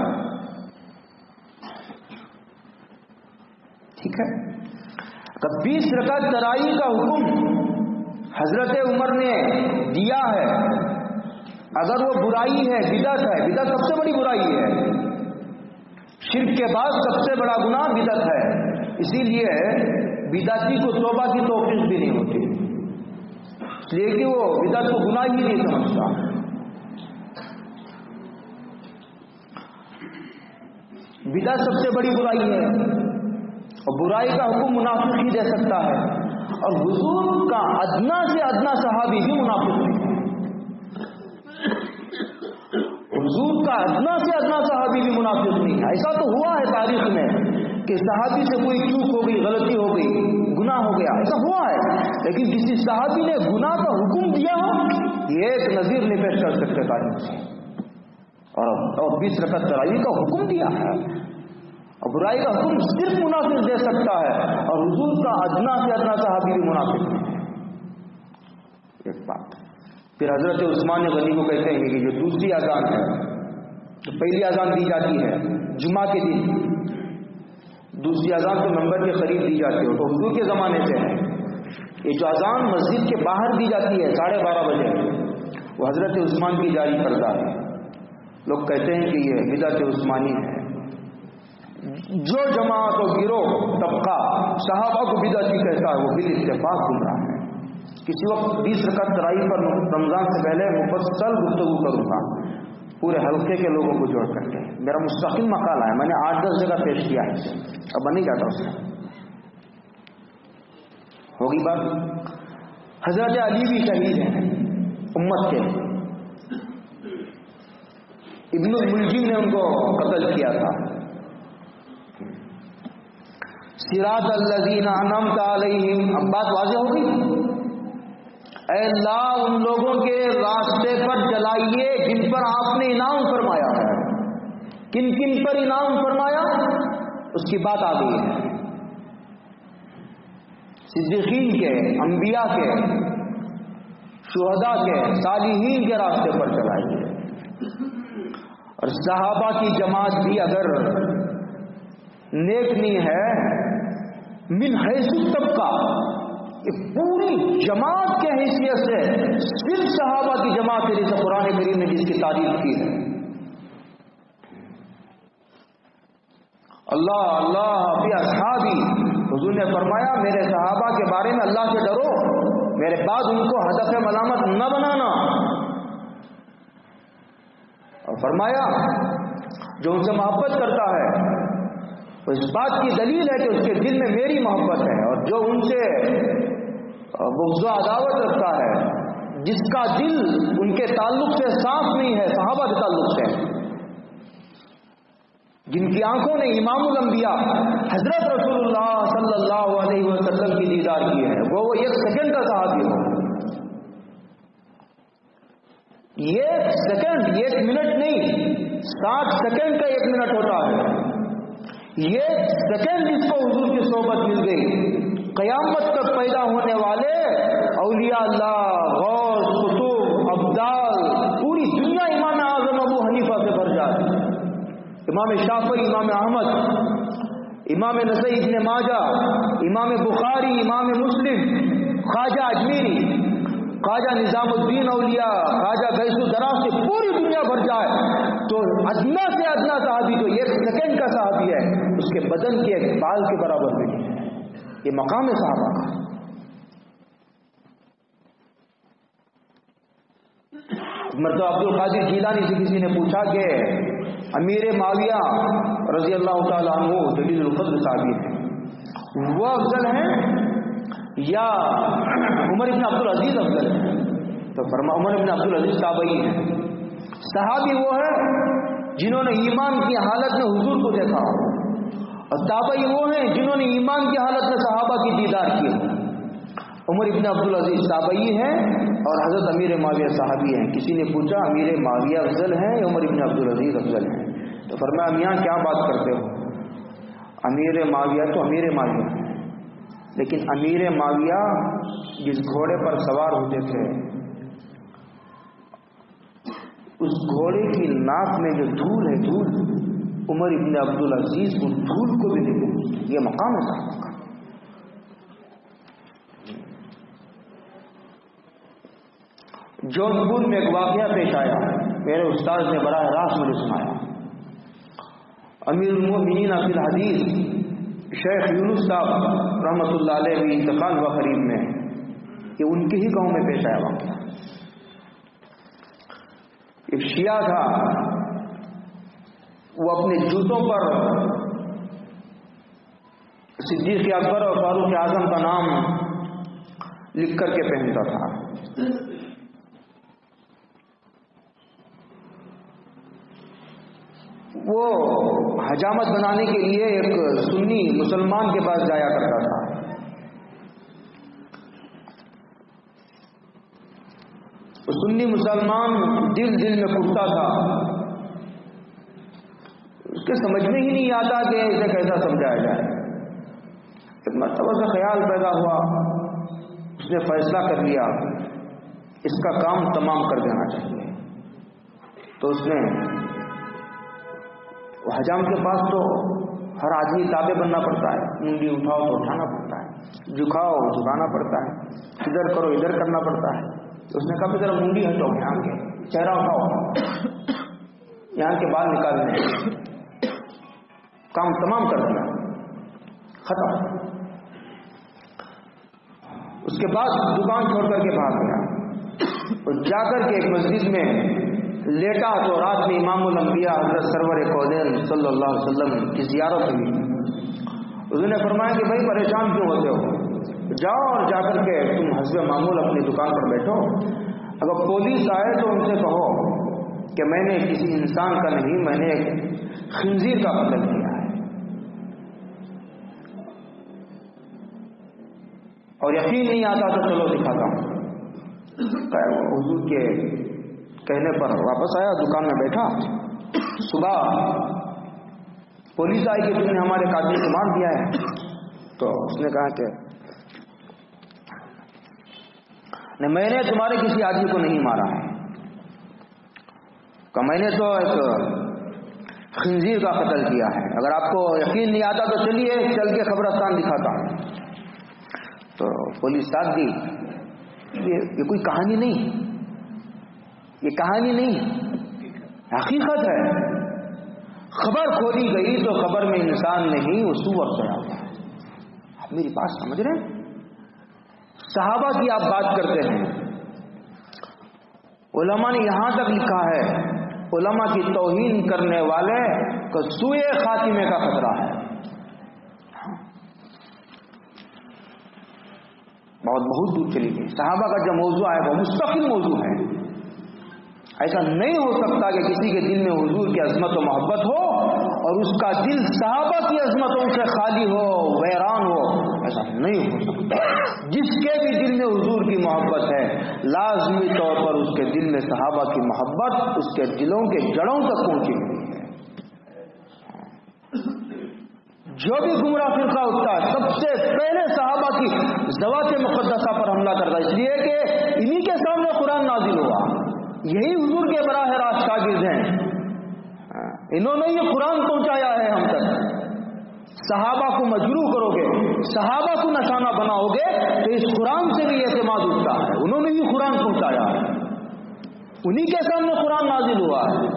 ٹھیک ہے, بیس رکعت تراویح کا حکم حضرت عمر نے دیا ہے. اگر وہ برائی ہے, بدعت ہے, بدعت سب سے بڑی برائی ہے, شرک کے بعد سب سے بڑا گناہ بدعت ہے. اسی لیے بدعتی کو توبہ کی توفیق بھی نہیں ہوتی, اس لیے کہ وہ بدعت کو گناہ ہی نہیں سمجھتا. بدعت سب سے بڑی برائی ہے, اور برائی کا حکم منافق ہی دے سکتا ہے. اور حضور کا ادنا سے ادنا صحابی بھی منافق نہیں ہے. حضور کا ادنا سے ادنا صحابی بھی منافق نہیں ہے. ایسا تو ہوا ہے تاریخ میں کہ صحابی سے کوئی چوک ہو گئی, غلطی ہو گئی, گناہ ہو گیا, ایسا ہوا ہے. لیکن کسی صحابی نے گناہ کا حکم دیا ہو, یہ ایک نظیر نہیں پیش کر سکتے تاریخ سے. اور بیس رکعت تراویح کا حکم دیا ہے, اور برائی کا حکم صرف منافق دے سکتا ہے, اور حضور کا ادنا سے ادنا صحابی بھی منافق نہیں ہے. ایک بات. پھر حضرت عثمان غنی کو کہتے ہیں کہ جو دوسری اذان ہے, تو پہلی اذان دی جاتی ہے جمعہ کے دن, دوسری اذان تو نمبر کے قریب دی جاتی ہے, تو حضور کے زمانے سے ہے. یہ جو اذان مسجد کے باہر دی جاتی ہے ساڑھے بارہ بجے, وہ حضرت عثمان کی جاری کردہ ہے. لوگ کہتے ہیں کہ یہ بدعت عثمانی ہے. جو جماعت و گروہ طبقہ صحابہ کو بدعتی کہتا ہے, وہ بالاتفاق گمراہ ہے. کسی وقت بیس رکعت تراویح پر رمضان سے پہلے مفصل گفتگو کروں گا, پورے حلقے کے لوگوں کو جوڑ کر کے. میرا مستقل مقالہ ہے, میں نے آٹھ دس جگہ پیش کیا ہے, اب بن نہیں جاتا اس میں. ہوگی بات. حضرت علی بھی شہید ہیں امت کے. ابن الملجم نے ان کو قتل کیا تھا. صراط الذین انعمت علیہم. اب بات واضح ہو گئی. اے اللہ ان لوگوں کے راستے پر چلائیے جن پر آپ نے انعام فرمایا ہے. کن کن پر انعام فرمایا اس کی بات آ گئی ہے. صدیقین کے، انبیاء کے، شہداء کے، صالحین کے راستے پر چلائیے. اور صحابہ کی جماعت بھی اگر نیک نہیں ہے من حیث طبقہ، کہ پوری جماعت کے حیثیت سے صرف صحابہ کی جماعت کے جیسے قرآن کریم نے جس کی تعریف کی ہے. اللہ اللہ فی اصحابی، حضور نے فرمایا میرے صحابہ کے بارے میں اللہ سے ڈرو، میرے بعد ان کو ہدف ملامت نہ بنانا. اور فرمایا جو ان سے محبت کرتا ہے اس بات کی دلیل ہے کہ اس کے دل میں میری محبت ہے، اور جو ان سے بغض و عداوت رکھتا ہے، جس کا دل ان کے تعلق سے صاف نہیں ہے، صحابہ کے تعلق سے، جن کی آنکھوں نے امام الانبیاء حضرت رسول اللہ صلی اللہ علیہ وسلم کی دیدار کی ہے، وہ وہ ایک سیکنڈ کا صحابی ہو. ایک سیکنڈ، ایک منٹ نہیں، ساٹھ سیکنڈ کا ایک منٹ ہوتا ہے. یہ سیکنڈ جس کو حضور کی صحبت مل گئی، قیامت تک پیدا ہونے والے اولیاء اللہ، غوث، قطب، ابدال، پوری دنیا امام اعظم ابو حنیفہ سے بھر جائے. امام شافعی، امام احمد، امام نسائی ابن ماجہ، امام بخاری، امام مسلم، خواجہ اجمیری، خواجہ نظام الدین اولیاء، خواجہ غیث الدراز سے پوری دنیا بھر جائے تو ادنا سے ادنا صحابی جو ایک سیکنڈ کا صحابی ہے اس کے بدن کے ایک بال کے برابر نہیں ہے. یہ مقام ہے صحابہ کا. مرتبہ عبد القادر جیلانی سے کسی نے پوچھا کہ امیر معاویہ رضی اللہ تعالیٰ عنہ جلیل القدر صحابی ہیں، وہ افضل ہیں یا عمر ابن عبد العزیز افضل ہیں؟ تو فرما عمر ابن عبد العزیز تابعی ہیں. صحابی وہ ہے جنہوں نے ایمان کی حالت میں حضور کو دیکھا ہو، اور تابعی وہ ہیں جنہوں نے ایمان کی حالت میں صحابہ کی دیدار کی ہو. عمر ابن عبد العزیز تابعی ہیں اور حضرت امیر معاویہ صحابی ہیں. کسی نے پوچھا امیر معاویہ افضل ہیں یا عمر ابن عبد العزیز افضل ہیں؟ تو فرمایا میاں کیا بات کرتے ہو، امیر معاویہ تو امیر معاویہ ہیں، لیکن امیر معاویہ جس گھوڑے پر سوار ہوتے تھے اس گھوڑے کی ناک میں جو دھول ہے، دھول عمر ابن عبد العزیز کو دھول کو بھی نہیں پہنچتی. یہ مقام ہے صحابہ کا. جون پور میں ایک واقعہ پیش آیا، میرے استاد نے براہ راست مجھے سنایا. امیر المؤمنین فی الحدیث شیخ یونس صاحب رحمۃ اللہ علیہ بھی انتقال ہوا قریب میں، یہ ان کے ہی گاؤں میں پیش آیا واقعہ. ایک شیعہ تھا، وہ اپنے جوتوں پر صدیق اکبر اور فاروق اعظم کا نام لکھ کر کے پہنتا تھا. وہ حجامت بنانے کے لیے ایک سنی مسلمان کے پاس جایا کرتا تھا. وہ سنی مسلمان دل دل میں کودتا تھا، اس کے سمجھ میں ہی نہیں آتا کہ اسے کیسا سمجھایا جائے. ایک مرتبہ سے خیال پیدا ہوا، اس نے فیصلہ کر لیا اس کا کام تمام کر دینا چاہیے. تو اس نے حجام کے پاس تو ہر آدمی تابع بننا پڑتا ہے، منڈی اٹھاؤ تو اٹھانا پڑتا ہے، جھکاؤ جھکانا پڑتا ہے، ادھر کرو ادھر کرنا پڑتا ہے. اس نے کہا ذرا منڈی ہٹاؤ، یہاں کے چہرہ اٹھاؤ، یہاں کے بال نکالنے، کام تمام کر دینا، ختم. اس کے بعد دکان چھوڑ کر کے بھاگ گیا اور جا کر کے ایک مسجد میں لیٹا تو رات میں امام الانبیاء حضرت سرور کونین صلی اللہ علیہ وسلم کی زیارت ہوئی. انہوں نے فرمایا کہ بھائی پریشان کیوں ہوتے ہو، جاؤ اور جا کر کے تم حسب معمول اپنی دکان پر بیٹھو، اگر پولیس آئے تو ان سے کہو کہ میں نے کسی انسان کا نہیں، میں نے ایک خنزیر کا قتل کیا ہے. اور یقین نہیں آتا تو چلو دکھاتا ہوں. حضور کے کہنے پر واپس آیا, دکان میں بیٹھا. صبح پولیس آئی کہ تم نے ہمارے آدمی کو مار دیا ہے. تو اس نے کہا کہ نہیں, میں نے تمہارے کسی آدمی کو نہیں مارا ہے, کہ میں نے تو ایک خنزیر کا قتل کیا ہے. اگر آپ کو یقین نہیں آتا تو چلیے چل کے قبرستان دکھاتا ہوں. تو پولیس ساتھ دی. یہ کوئی کہانی نہیں, یہ کہانی نہیں, حقیقت ہے. خبر کھولی گئی تو خبر میں انسان نہیں, وہ سور سویا ہوا. آپ میری بات سمجھ رہے ہیں؟ صحابہ کی آپ بات کرتے ہیں, علماء نے یہاں تک لکھا ہے علماء کی توہین کرنے والے کو سوئے خاتمے کا خطرہ ہے. بہت بہت دور چلی گئی. صحابہ کا جو موضوع ہے وہ مستقل موضوع ہے. ایسا نہیں ہو سکتا کہ کسی کے دل میں حضور کی عظمت و محبت ہو اور اس کا دل صحابہ کی عظمتوں سے خالی ہو, ویران ہو. ایسا نہیں ہو سکتا. جس کے بھی دل میں حضور کی محبت ہے لازمی طور پر اس کے دل میں صحابہ کی محبت اس کے دلوں کے جڑوں تک پہنچی ہوئی ہے. جو بھی گمراہ فرقہ اٹھتا ہے سب سے پہلے صحابہ کی ذوات مقدسہ پر حملہ کرتا ہے, اس لیے کہ انہی کے سامنے قرآن نازل ہوا. یہی حضور کے براہ راست شاگرد ہیں, انہوں نے یہ قرآن پہنچایا ہے ہم تک. صحابہ کو مجروح کرو گے, صحابہ کو نشانہ بناؤ گے تو اس قرآن سے بھی اعتماد اٹھتا ہے. انہوں نے یہ قرآن پہنچایا ہے, انہی کے سامنے قرآن نازل ہوا ہے.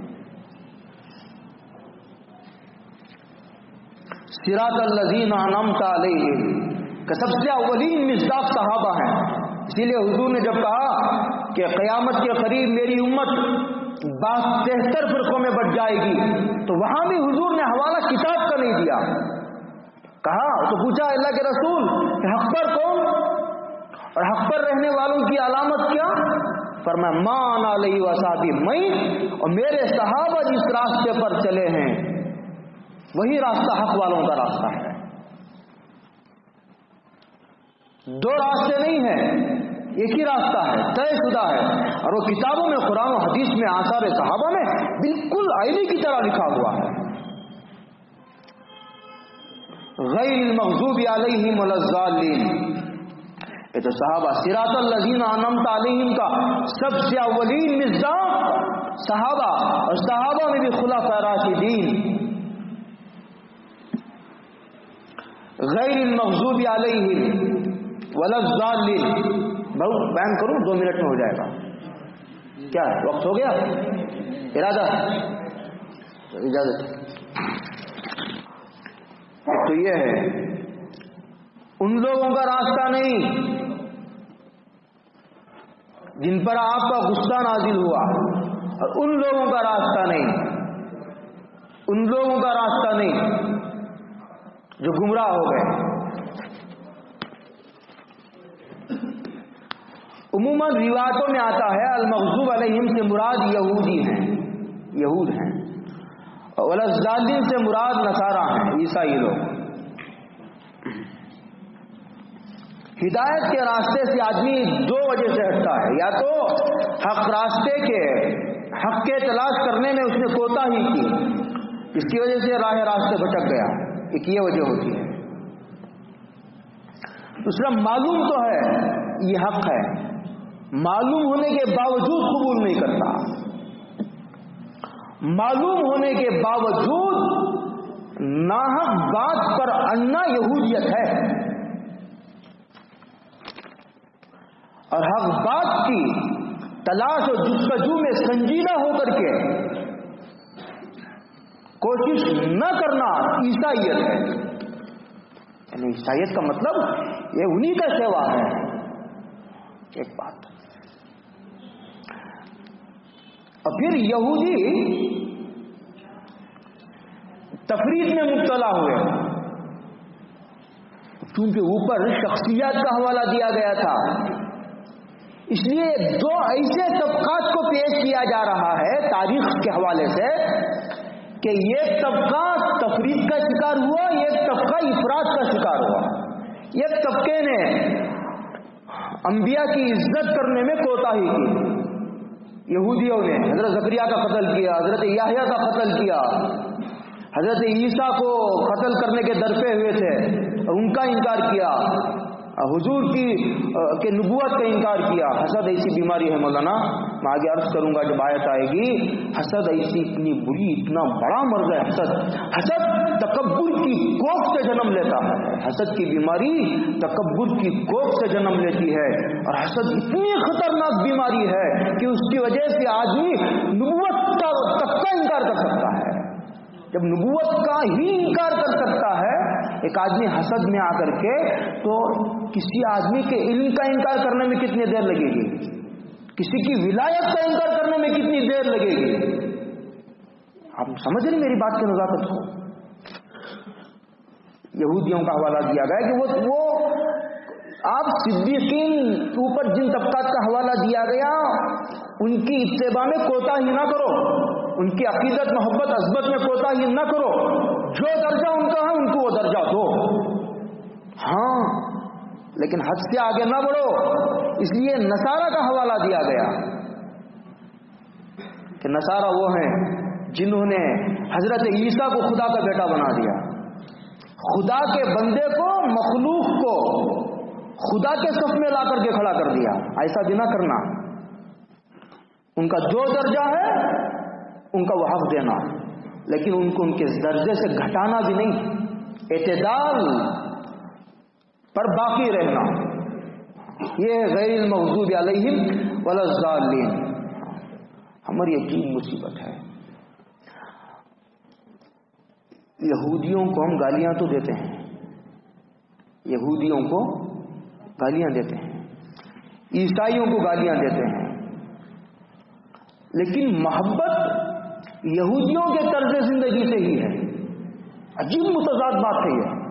صراط الذین انعمت علیہم کہ سب سے اولین مصداق صحابہ ہیں. اسی لیے حضور نے جب کہا کہ قیامت کے قریب میری امت تہتر فرقوں میں بٹ جائے گی, تو وہاں بھی حضور نے حوالہ کتاب کا نہیں دیا. کہا تو پوچھا اللہ کے رسول کہ حق پر کون اور حق پر رہنے والوں کی علامت کیا؟ فرمایا مان علیہ وصحبہ, میں اور میرے صحابہ جس راستے پر چلے ہیں وہی راستہ حق والوں کا راستہ ہے. دو راستے نہیں ہیں, ایک ہی راستہ ہے, طے شدہ ہے. اور وہ کتابوں میں قرآن و حدیث میں آثار صحابہ میں بالکل آئینے کی طرح لکھا ہوا ہے. غیر المغضوب علیہم ولا الضالین, یہ تو صحابہ صراط الذین انعمت علیہم کا سب سے اولین مصداق صحابہ, اور صحابہ میں بھی خلفاء راشدین. غیر المغضوب علیہم ولا الضالین. بہت بیان کروں, دو منٹ میں ہو جائے گا. کیا وقت ہو گیا؟ ارادہ اجازت. تو یہ ہے ان لوگوں کا راستہ نہیں جن پر آپ کا غصہ نازل ہوا, اور ان لوگوں کا راستہ نہیں ان لوگوں کا راستہ نہیں جو گمراہ ہو گئے. عموماً روایتوں میں آتا ہے المغضوب علیہم سے مراد یہودی ہیں, یہود ہیں, اور الضالین سے مراد نصارہ ہیں, عیسائی لوگ. ہدایت کے راستے سے آدمی دو وجہ سے ہٹتا ہے, یا تو حق راستے کے حق کے تلاش کرنے میں اس نے کوتاہی کی, اس کی وجہ سے راہ راستے بھٹک گیا, ایک یہ وجہ ہوتی ہے. دوسرا معلوم تو ہے یہ حق ہے, معلوم ہونے کے باوجود قبول نہیں کرتا, معلوم ہونے کے باوجود ناحق بات پر اڑنا یہودیت ہے. اور حق بات کی تلاش اور جستجو میں سنجیدہ ہو کر کے کوشش نہ کرنا عیسائیت ہے. یعنی عیسائیت کا مطلب یہ انہی کا سیوا ہے. ایک بات. اور پھر یہودی تفرید میں مبتلا ہوئے, کیونکہ اوپر شخصیات کا حوالہ دیا گیا تھا, اس لیے دو ایسے طبقات کو پیش کیا جا رہا ہے تاریخ کے حوالے سے کہ ایک طبقہ تفرید کا شکار ہوا, ایک طبقہ افراد کا شکار ہوا. ایک طبقے نے انبیاء کی عزت کرنے میں کوتاہی کی. یہودیوں نے حضرت زکریا کا قتل کیا، حضرت یحییٰ کا قتل کیا، حضرت عیسیٰ کو قتل کرنے کے درپے ہوئے تھے اور ان کا انکار کیا، حضور کی کے نبوت کا انکار کیا. حسد ایسی بیماری ہے مولانا، میں آگے عرض کروں گا جب آیت آئے گی. حسد ایسی اتنی بری، اتنا بڑا مرض ہے حسد. حسد تکبر کی کوکھ سے جنم لیتا ہے. حسد کی بیماری تکبر کی کوکھ سے جنم لیتی ہے، اور حسد اتنی خطرناک بیماری ہے کہ اس کی وجہ سے آدمی نبوت تک کا انکار کر سکتا ہے. جب نبوت کا ہی انکار کر سکتا ہے ایک آدمی حسد میں آ کر کے، تو کسی آدمی کے علم کا انکار کرنے میں کتنی دیر لگے گی؟ کسی کی ولایت کا انکار کرنے میں کتنی دیر لگے گی؟ آپ سمجھ رہے میری بات کی نزاکت کو؟ یہودیوں کا حوالہ دیا گیا کہ وہ وہ آپ صدیقین کے اوپر جن طبقات کا حوالہ دیا گیا ان کی اتباع میں کوتاہی نہ کرو، ان کی عقیدت محبت عظمت میں کوتاہی نہ کرو. جو درجہ ان کا ہے ان کو وہ درجہ دو، ہاں، لیکن حد سے آگے نہ بڑھو. اس لیے نصارہ کا حوالہ دیا گیا کہ نصارہ وہ ہیں جنہوں نے حضرت عیسیٰ کو خدا کا بیٹا بنا دیا. خدا کے بندے کو، مخلوق کو خدا کے صف میں لا کر کے کھڑا کر دیا. ایسا بھی نہ کرنا. ان کا جو درجہ ہے ان کا وہ حق دینا، لیکن ان کو ان کے درجے سے گھٹانا بھی نہیں. اعتدال پر باقی رہنا. یہ غیر المغضوب علیہم ولا الضالین. ہماری عجیب مصیبت ہے. یہودیوں کو ہم گالیاں تو دیتے ہیں، یہودیوں کو گالیاں دیتے ہیں، عیسائیوں کو گالیاں دیتے ہیں، لیکن محبت یہودیوں کے طرز زندگی سے ہی ہے. عجیب متضاد بات ہے یہ.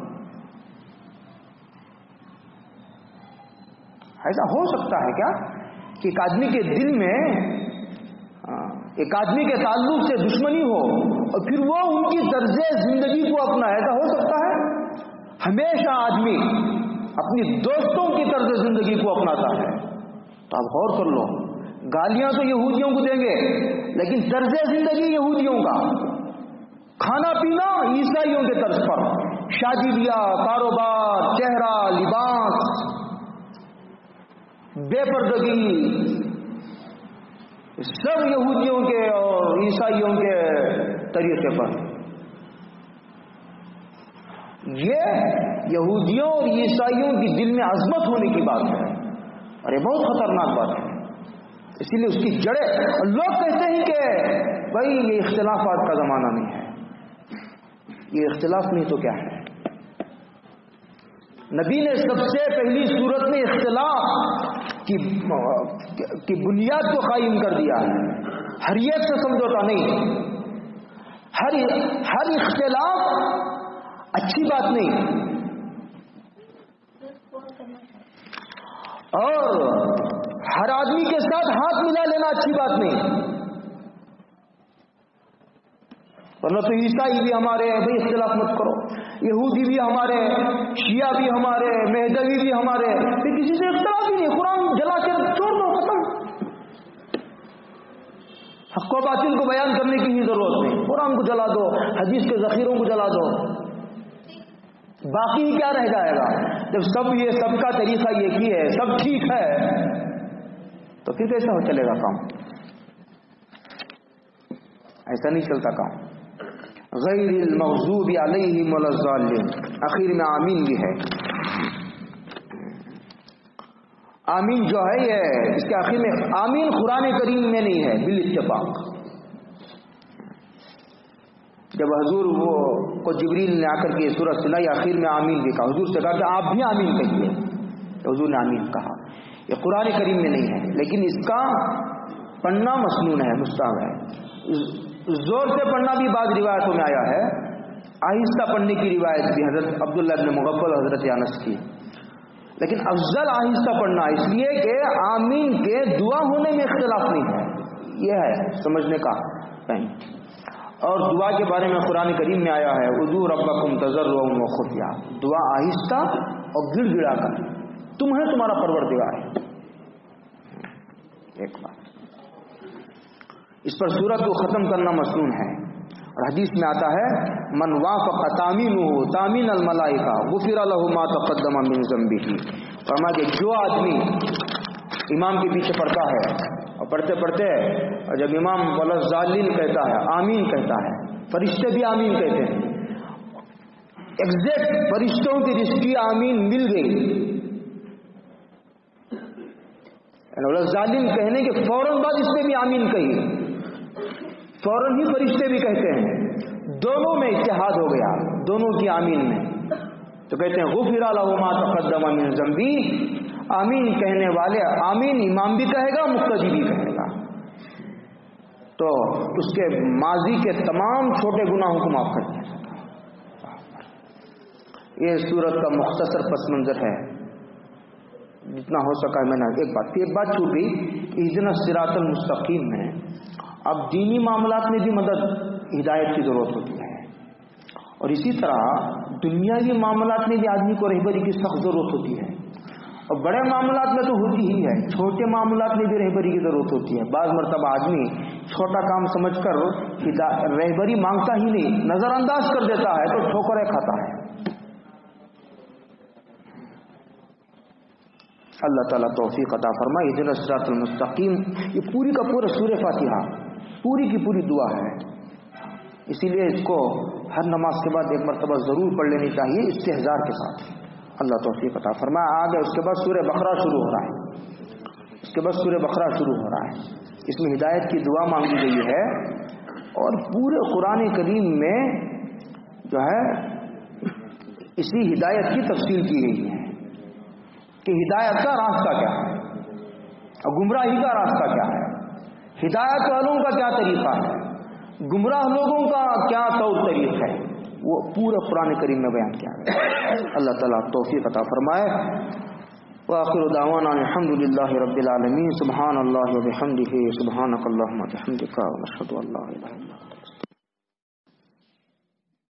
ایسا ہو سکتا ہے کیا کہ ایک آدمی کے دل میں ایک آدمی کے تعلق سے دشمنی ہو اور پھر وہ ان کی طرز زندگی کو اپنا؟ ایسا ہو سکتا ہے؟ ہمیشہ آدمی اپنی دوستوں کی طرز زندگی کو اپناتا ہے. تو آپ غور کر لو، گالیاں تو یہودیوں کو دیں گے لیکن طرز زندگی یہودیوں کا، کھانا پینا عیسائیوں کے طرز پر، شادی بیاہ، کاروبار، چہرہ، لباس، بے پردگی، سب یہودیوں کے اور عیسائیوں کے طریقے پر. یہ یہودیوں اور عیسائیوں کی دل میں عظمت ہونے کی بات ہے، اور یہ بہت خطرناک بات ہے. اسی لیے اس کی جڑیں، لوگ کہتے ہیں کہ بھائی یہ اختلافات کا زمانہ نہیں ہے. یہ اختلاف نہیں تو کیا ہے؟ نبی نے سب سے پہلی صورت میں اختلاف کی کی بنیاد کو قائم کر دیا ہے. ہر ایک سے سمجھوتا نہیں. ہر ہر اختلاف اچھی بات نہیں، اور ہر آدمی کے ساتھ ہاتھ ملا لینا اچھی بات نہیں. ورنہ تو عیسائی بھی ہمارے ہیں، بھائی اختلاف مت کرو. یہودی بھی ہمارے، شیعہ بھی ہمارے، مہدوی بھی ہمارے، پھر کسی سے اختلاف ہی نہیں. قرآن جلا کے چھوڑ دو، ختم. حق و باطل کو بیان کرنے کی ہی ضرورت نہیں. قرآن کو جلا دو، حدیث کے ذخیروں کو جلا دو، باقی کیا رہ جائے گا؟ جب سب یہ سب کا طریقہ یہ ہی ہے، سب ٹھیک ہے، تو پھر کیسا ہو چلے گا کام؟ ایسا نہیں چلتا کام. غیر المغضوب علیہم ولا الضالین. آخر میں آمین بھی ہے. آمین جو ہے یہ اس کے آخر میں آمین قرآن کریم میں نہیں ہے بالاتفاق. جب حضور وہ کو جبریل نے آ کر کے سورۃ سنائی، آخر میں آمین بھی کہا. حضور سے کہا کہ آپ بھی آمین کہیے. حضور نے آمین کہا. یہ قرآن کریم میں نہیں ہے، لیکن اس کا پڑھنا مسنون ہے، مستحب ہے. زور سے پڑھنا بھی بعض روایتوں میں آیا ہے، آہستہ پڑھنے کی روایت بھی حضرت عبداللہ بن مغفل حضرت انس کی. لیکن افضل آہستہ پڑھنا، اس لیے کہ آمین کے دعا ہونے میں اختلاف نہیں ہے. یہ ہے سمجھنے کا پوائنٹ. اور دعا کے بارے میں قرآن کریم میں آیا ہے ادعوا ربکم تضرعا وخفیا، دعا آہستہ اور گڑ گڑا کر، تمہیں تمہارا پروردگار ہے۔ ایک بات، اس پر سورت کو ختم کرنا مسنون ہے، اور حدیث میں آتا ہے من وافق تامینہ تامین الملائکہ غفر له ما تقدم من ذنبہ، فرمایا کہ جو آدمی امام کے پیچھے پڑھتا ہے اور پڑھتے پڑھتے اور جب امام وللضالین کہتا ہے آمین کہتا ہے، فرشتے بھی آمین کہتے ہیں، ایگزیکٹ فرشتوں کی رشتی آمین مل گئی، وللضالین کہنے کے فوراً بعد اس نے بھی آمین کہی، فوراً ہی فرشتے بھی کہتے ہیں، دونوں میں اتحاد ہو گیا، دونوں کی آمین میں، تو کہتے ہیں غفر له ما تقدم من ذنبی، آمین کہنے والے آمین امام بھی کہے گا، مقتدی بھی کہے گا، تو اس کے ماضی کے تمام چھوٹے گناہوں کو معاف کر دیا جاتا ہے۔ یہ سورت کا مختصر پس منظر ہے، جتنا ہو سکا ہے میں نے ایک بات ایک بات چھوٹ گئی، اہدنا الصراط المستقیم میں اب دینی معاملات میں بھی مدد ہدایت کی ضرورت ہوتی ہے، اور اسی طرح دنیاوی معاملات میں بھی آدمی کو رہبری کی سخت ضرورت ہوتی ہے، اور بڑے معاملات میں تو ہوتی ہی ہے، چھوٹے معاملات میں بھی رہبری کی ضرورت ہوتی ہے۔ بعض مرتبہ آدمی چھوٹا کام سمجھ کر رہبری مانگتا ہی نہیں، نظر انداز کر دیتا ہے تو ٹھوکریں کھاتا ہے۔ اللہ تعالیٰ توفیق عطا فرمائے۔ اہدنا الصراط المستقیم، یہ پوری کا پورا سورہ فاتحہ پوری کی پوری دعا ہے، اسی لیے اس کو ہر نماز کے بعد ایک مرتبہ ضرور پڑھ لینی چاہیے استحضار کے ساتھ۔ اللہ توفیق عطا فرمائے۔ آگے اس کے بعد سورہ بقرہ شروع ہو رہا ہے، اس کے بعد سورہ بقرہ شروع ہو رہا ہے، اس میں ہدایت کی دعا مانگی گئی ہے، اور پورے قرآن کریم میں جو ہے اسی ہدایت کی تفصیل کی گئی ہے کہ ہدایت کا راستہ کیا ہے اور گمراہی کا راستہ کیا ہے، ہدایت والوں کا کیا طریقہ ہے، گمراہ لوگوں کا کیا طور طریقہ ہے، وہ پورے قرآن کریم میں بیان کیا گیا۔ اللہ تعالیٰ توفیق عطا فرمائے۔ وآخر دعوانا الحمد للہ رب العالمین۔ سبحان اللہ وبحمدہ، سبحانک اللہم وبحمدک، ونشہد ان لا الہ الا انت۔